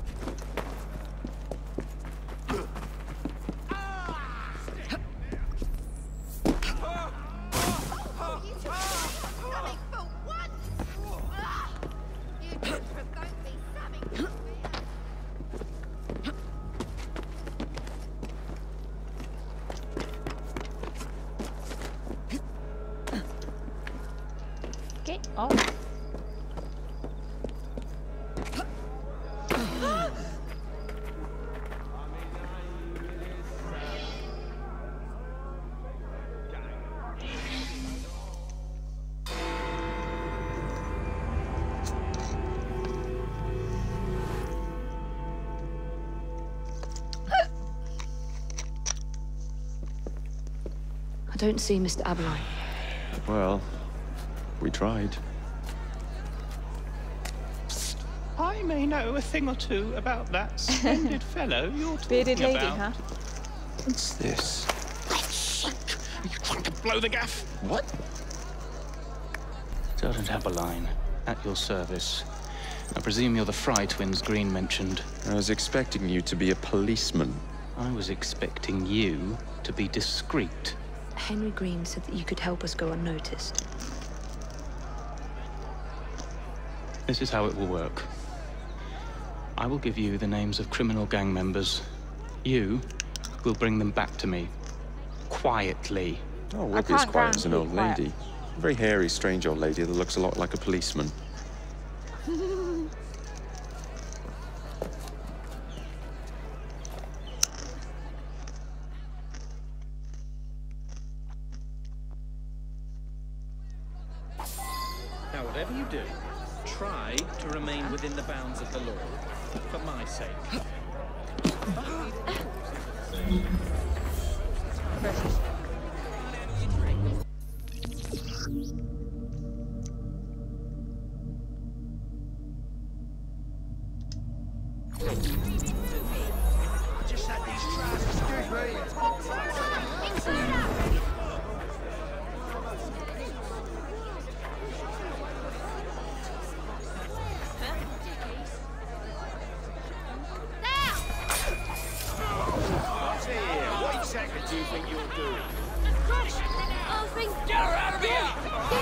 A: Get off.
S: I don't see Mister Aberline.
T: Well, we tried.
U: I may know a thing or two about that splendid fellow you're talking
A: Bearded lady,
U: about.
A: huh?
T: What's this?
U: God's sake! Are you trying to blow the gaff?
T: What?
G: Sergeant Aberline, at your service. I presume you're the Fry twins Green mentioned.
T: I was expecting you to be a policeman.
G: I was expecting you to be discreet.
S: Henry Green said that you could help us go unnoticed.
G: This is how it will work. I will give you the names of criminal gang members. You will bring them back to me. Quietly.
T: Oh, we'll be as quiet as an old lady. A very hairy, strange old lady that looks a lot like a policeman.
J: Now, whatever
K: whatever you do, try to remain within the bounds of the law, for my sake.
J: Just had these trousers. Excuse me. What exactly do you think you're doing?
M: I think...
H: Get her out of here!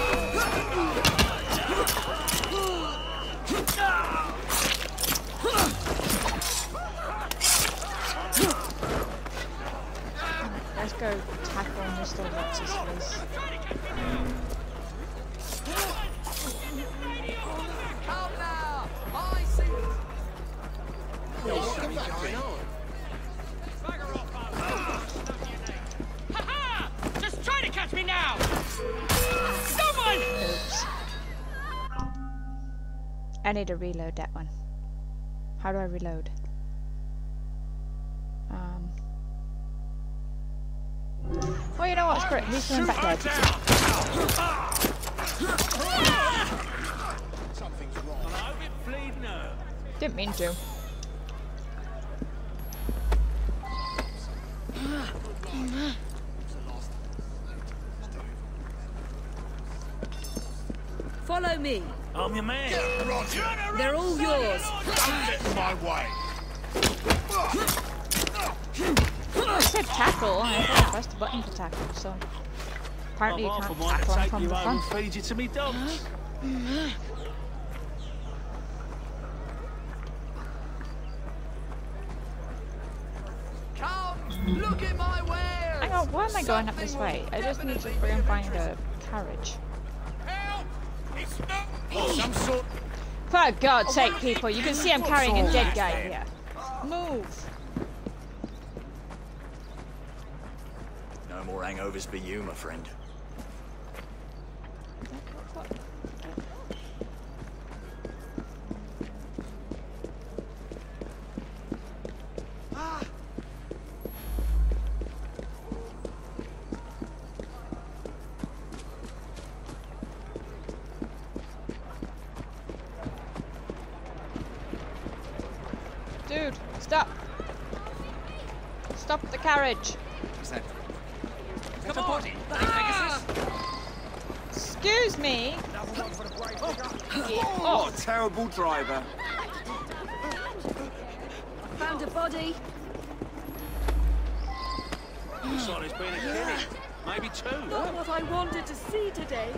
A: Let's go tackle Mister What's-his face.
H: Come now! I see...
J: There's something going on.
P: Ha-ha! Just try to catch me now! Someone!
A: Oops. I need to reload that one. How do I reload? Um. Oh, you know what? Screw it. He's coming back there.
J: Something's wrong.
H: I hope it bleed now.
A: Didn't mean to.
D: Follow me.
H: I'm your man.
J: Get Roger.
D: They're all yours.
J: Don't get in my way.
A: I said tackle. I thought I pressed the button for tackle, so apparently you
H: I'm
A: can't
H: half a mind to
A: tackle him
H: take
A: from
H: you
A: the
H: home
A: front.
H: and feed you to me dogs. Come, look at my wares.
A: Hang on, why am I going up this way? I just need to try and find a carriage.
H: Help! It's not...
J: Oh, some sort.
A: For God's sake, people, you can see I'm carrying a dead guy here. Move!
J: No more hangovers for you, my friend.
A: Dude, stop! Stop the carriage!
N: Is that...
H: Come on!
N: Pegasus?
A: Excuse me!
J: Oh, terrible driver.
D: Found a body.
H: Looks like there's been a killing. Maybe two.
D: Not what I wanted to see today.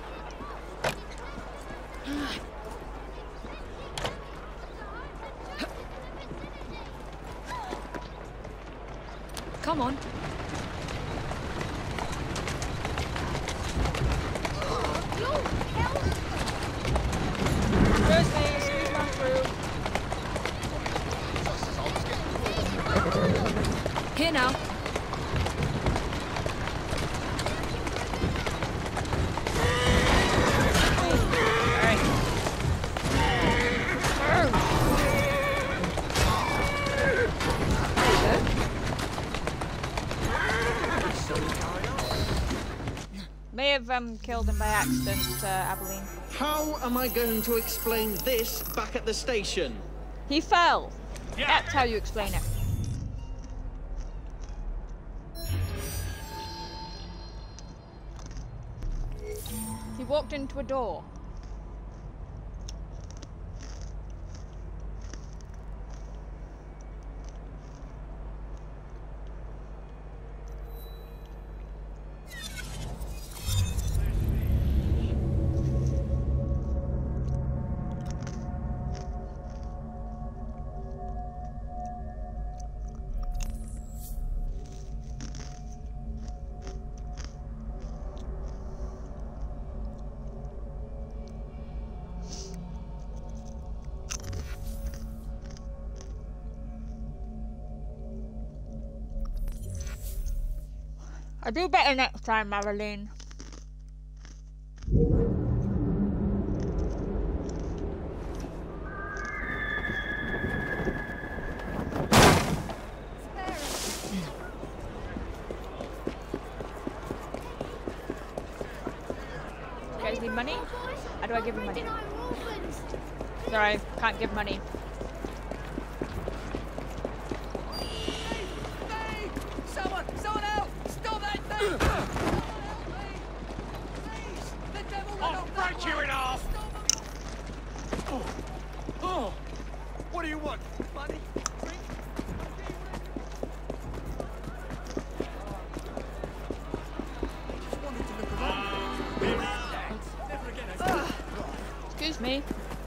D: Come on.
A: Excuse me, excuse my crew.
D: Here now.
A: May have um, killed him by accident, uh, Abilene.
K: How am I going to explain this back at the station?
A: He fell!
H: Yeah.
A: That's how you explain it. He walked into a door. I'll do better next time, Marilyn. money? How do I give you money? Sorry, can't give money.
H: Someone! Someone out! Stop that thing!
F: I'll break you in half! Oh. Oh. What do you want? Money? Drink? Just wanted to look around. Never again.
A: Excuse me.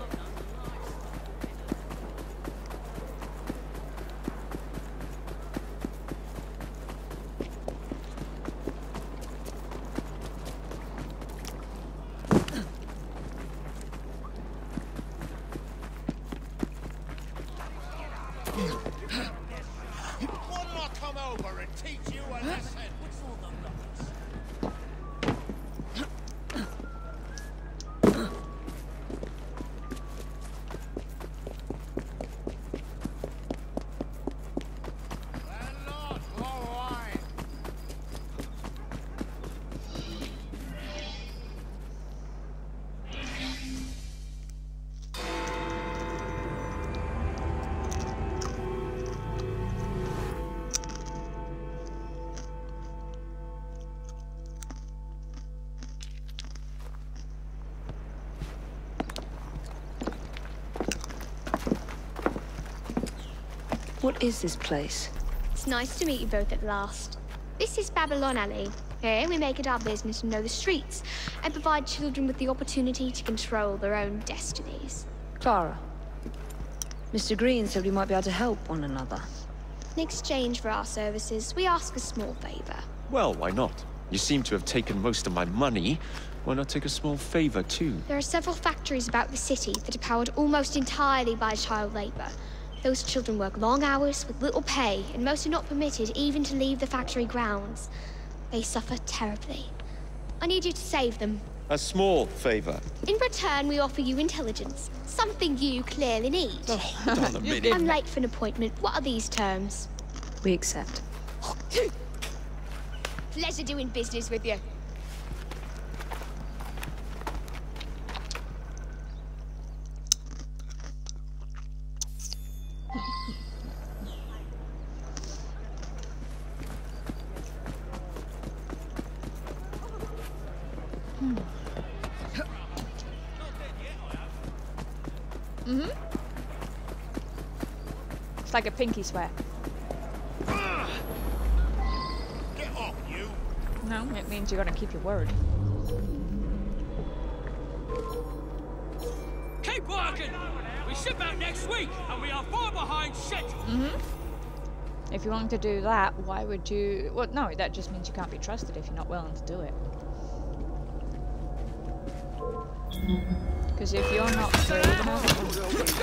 F: Why don't I come over and teach you a lesson? What's all the Landlord, all right.
S: What is this place?
B: It's nice to meet you both at last. This is Babylon Alley. Here we make it our business to know the streets and provide children with the opportunity to control their own destinies.
S: Clara. Mister Green said we might be able to help one another.
B: In exchange for our services, we ask a small favor.
T: Well, why not? You seem to have taken most of my money. Why not take a small favor, too?
B: There are several factories about the city that are powered almost entirely by child labor. Those children work long hours with little pay, and most are not permitted even to leave the factory grounds. They suffer terribly. I need you to save them.
T: A small favor.
B: In return, we offer you intelligence, something you clearly need.
T: Oh, hold on a minute.
B: I'm late for an appointment. What are these terms?
S: We accept.
B: Pleasure doing business with you.
A: Mm-hmm. It's like a pinky swear.
F: Get off, you!
A: No, it means you're gonna keep your word.
P: Keep working! We ship out next week, and we are far behind shit!
A: Mm-hmm. If you want to do that, why would you... Well, no, that just means you can't be trusted if you're not willing to do it. Because if you're not brave enough...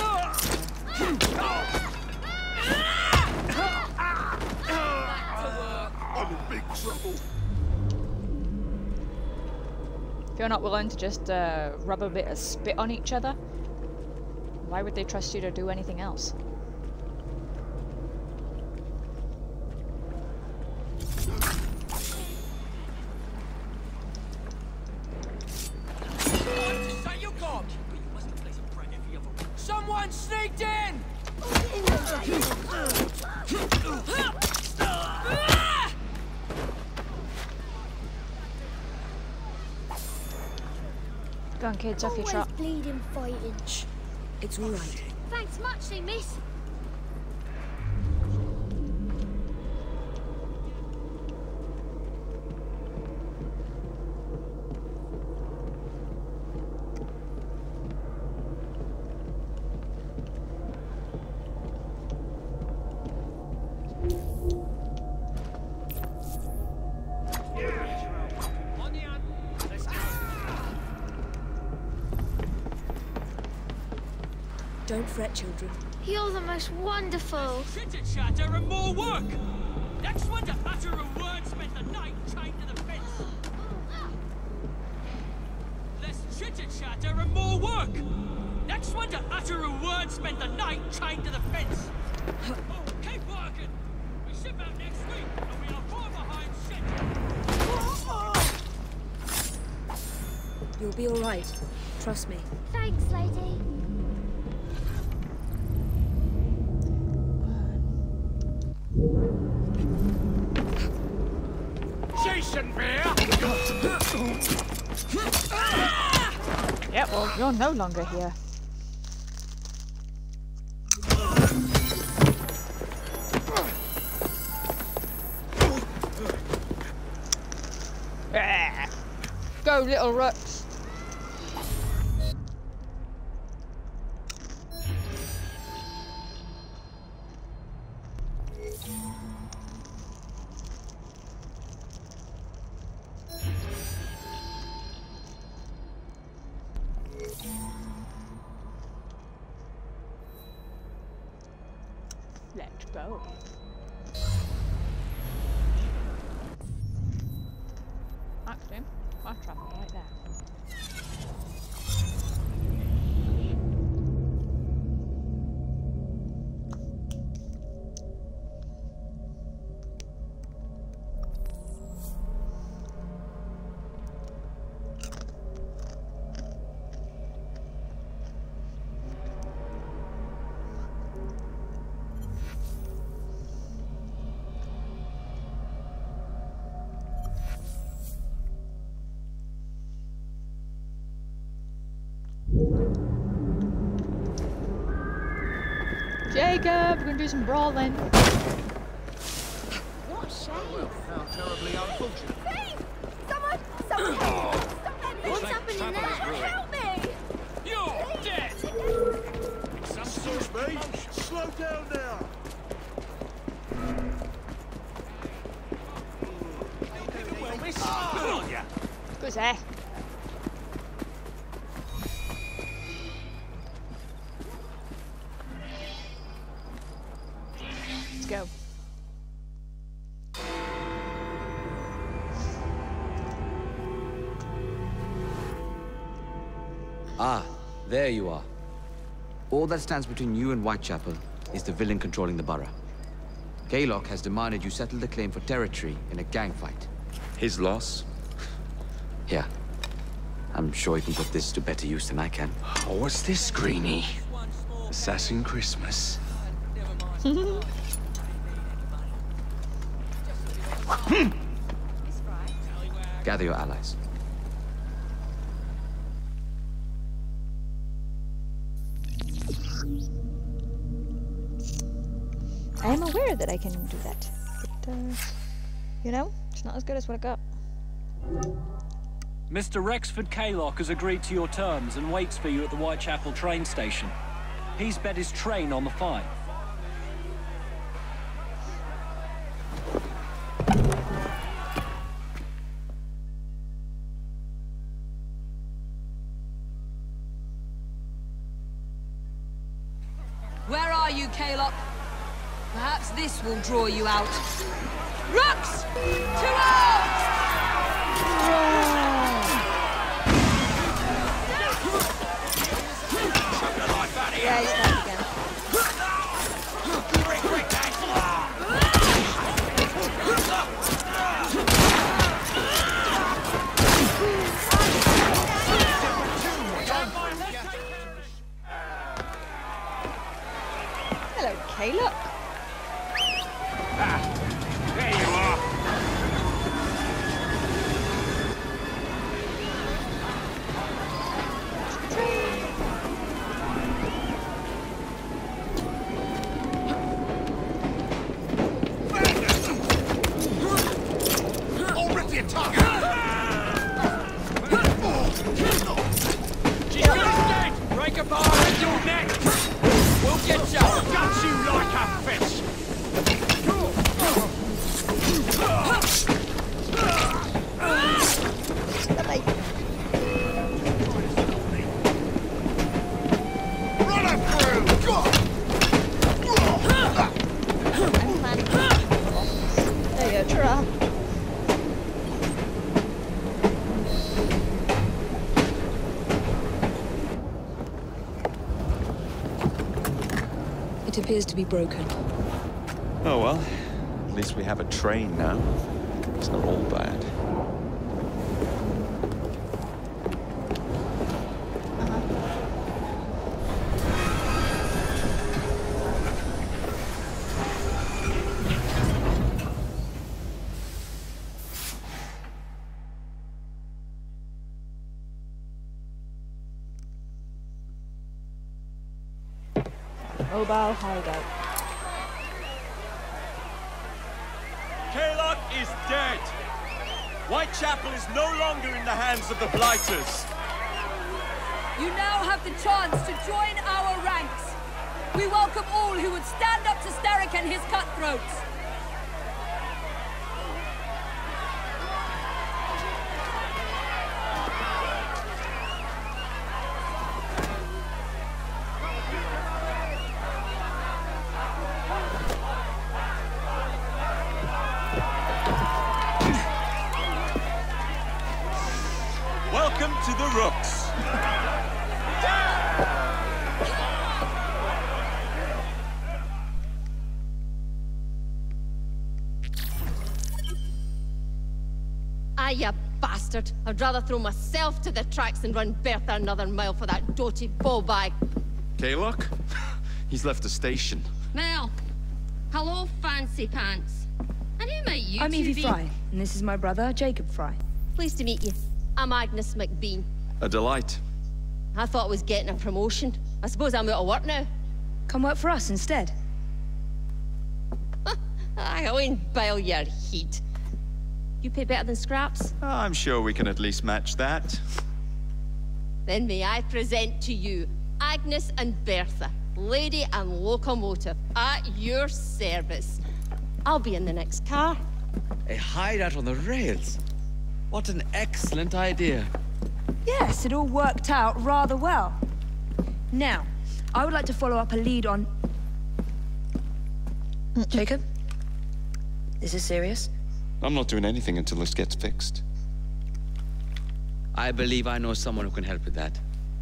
F: I'm in big trouble.
A: If you're not willing to just uh, rub a bit of spit on each other, why would they trust you to do anything else?
H: Someone sneaked in!
A: Go on, kids, off your trot.
B: Bleeding fighting.
D: It's all right.
B: Thanks muchly, miss.
D: Don't fret, children.
B: You're the most wonderful.
P: Chitter-chatter and more work! Next one to utter a word spent the night chained to the fence. Less chitter-chatter and more work! Next one to utter a word spent the night chained to the fence. Oh, keep working! We ship out next week, and we are far behind shit!
D: You'll be all right. Trust me.
B: Thanks, lady.
F: Jason Bear!
A: Yeah, well, you're no longer here. Go, little rooks. Let's go. Actually, I'll travel right there. Jacob, we're gonna do some brawling.
J: What a shame. Well, how terribly unfortunate.
M: Thief! Someone! Someone! Stop that! What's happening there? Help me!
F: You're dead! Excuse me! Slow down now! Well, miss! Oh, yeah.
A: Who's there? Let's go.
C: Ah, there you are. All that stands between you and Whitechapel is the villain controlling the borough. Kaylock has demanded you settle the claim for territory in a gang fight.
T: His loss?
C: Yeah. I'm sure he can put this to better use than I can.
L: Oh, what's this, Greenie? Assassin Christmas.
C: Gather your allies.
A: I am aware that I can do that, but, uh, you know, it's not as good as what I got.
V: Mister Rexford Kaylock has agreed to your terms and waits for you at the Whitechapel train station. He's bet his train on the fight.
D: Where are you, Kaylock? Perhaps this will draw you out. Rooks! To arms!
A: Yeah, he's back again. Hello, Kaylock.
F: Ah, there you are. I'll rip the attack. She's dead. Break a bar at your neck. We'll get you. Got you like a fish.
A: There you go, try.
D: It appears to be broken.
T: Oh well, at least we have a train now. It's not all bad.
A: Mobile hideout.
J: Kaylock is dead. Whitechapel is no longer in the hands of the Blighters.
D: You now have the chance to join our ranks. We welcome all who would stand up to Starrick and his cutthroats.
J: Welcome to the Rooks.
E: Ah, you bastard. I'd rather throw myself to the tracks than run Bertha another mile for that doty ball-bag.
T: Kaylock? He's left the station.
E: Mel. Hello, fancy pants. And who might you
S: I'm
E: two
S: Evie
E: be?
S: Fry, and this is my brother, Jacob Fry.
E: Pleased to meet you. I'm Agnes McBean.
T: A delight.
E: I thought I was getting a promotion. I suppose I'm out of work now.
S: Come work for us instead.
E: I won't bile your heat. You pay better than scraps?
T: I'm sure we can at least match that.
E: Then may I present to you Agnes and Bertha, lady and locomotive, at your service. I'll be in the next car.
C: A hideout on the rails. What an excellent idea.
S: Yes, it all worked out rather well. Now, I would like to follow up a lead on... Jacob? This is serious?
T: I'm not doing anything until this gets fixed.
C: I believe I know someone who can help with that.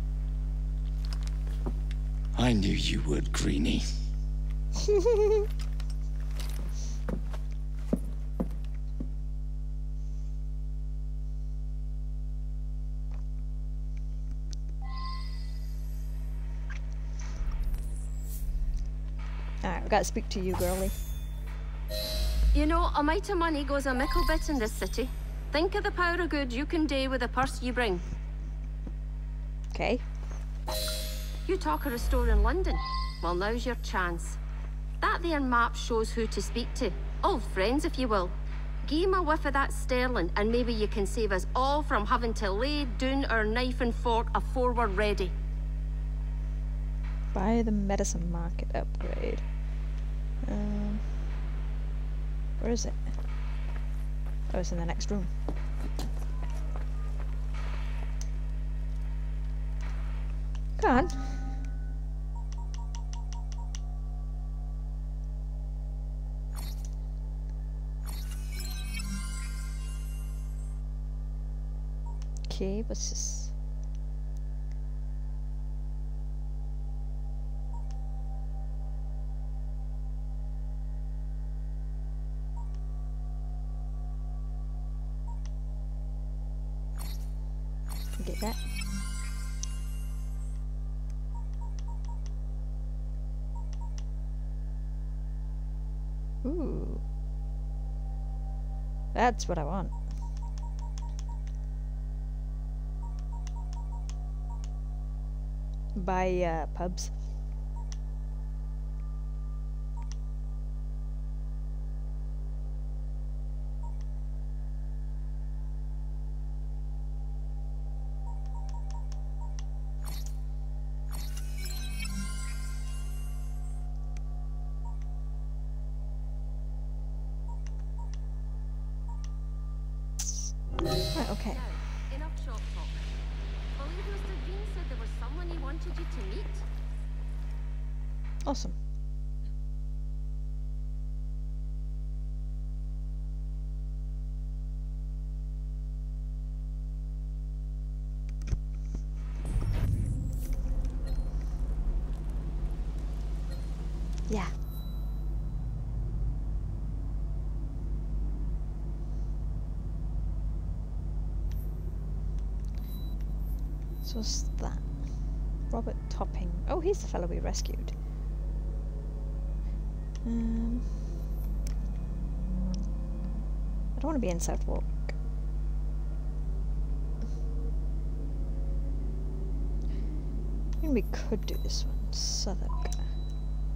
T: I knew you would, Greenie.
A: Alright, I've got to speak to you, girlie.
E: You know, a mite of money goes a mickle bit in this city. Think of the power of good you can do with the purse you bring.
A: Okay.
E: You talk of a store in London. Well, now's your chance. That there map shows who to speak to. Old friends, if you will. Give 'em a whiff of that sterling, and maybe you can save us all from having to lay down our knife and fork afore we're ready.
A: Buy the medicine market upgrade. Um, where is it? Oh, it's in the next room. Come on. Okay, what's this? Get that. Ooh. That's what I want. Buy uh, pubs. Right, okay.
E: Now, enough shop talk. Believe Mister Green said there was someone he wanted you to meet.
A: Awesome. Yeah. So what's that? Robert Topping. Oh, he's the fellow we rescued. Um, I don't want to be in Southwark. Maybe we could do this one. Southwark.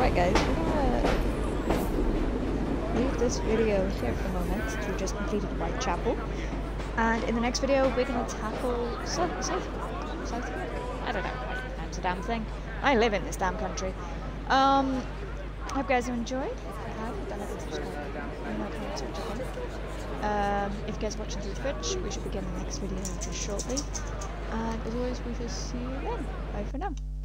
A: Right guys, we're gonna leave this video here for the moment since we just completed Whitechapel. And in the next video we're gonna tackle South South South I don't know how to pronounce the damn thing. I live in this damn country. Um I hope you guys have enjoyed. If you have, then like and subscribe. Let me know in the comments what you think. Um, if you guys are watching through Twitch, we should begin the next video just shortly. And as always, we shall see you then. Bye for now.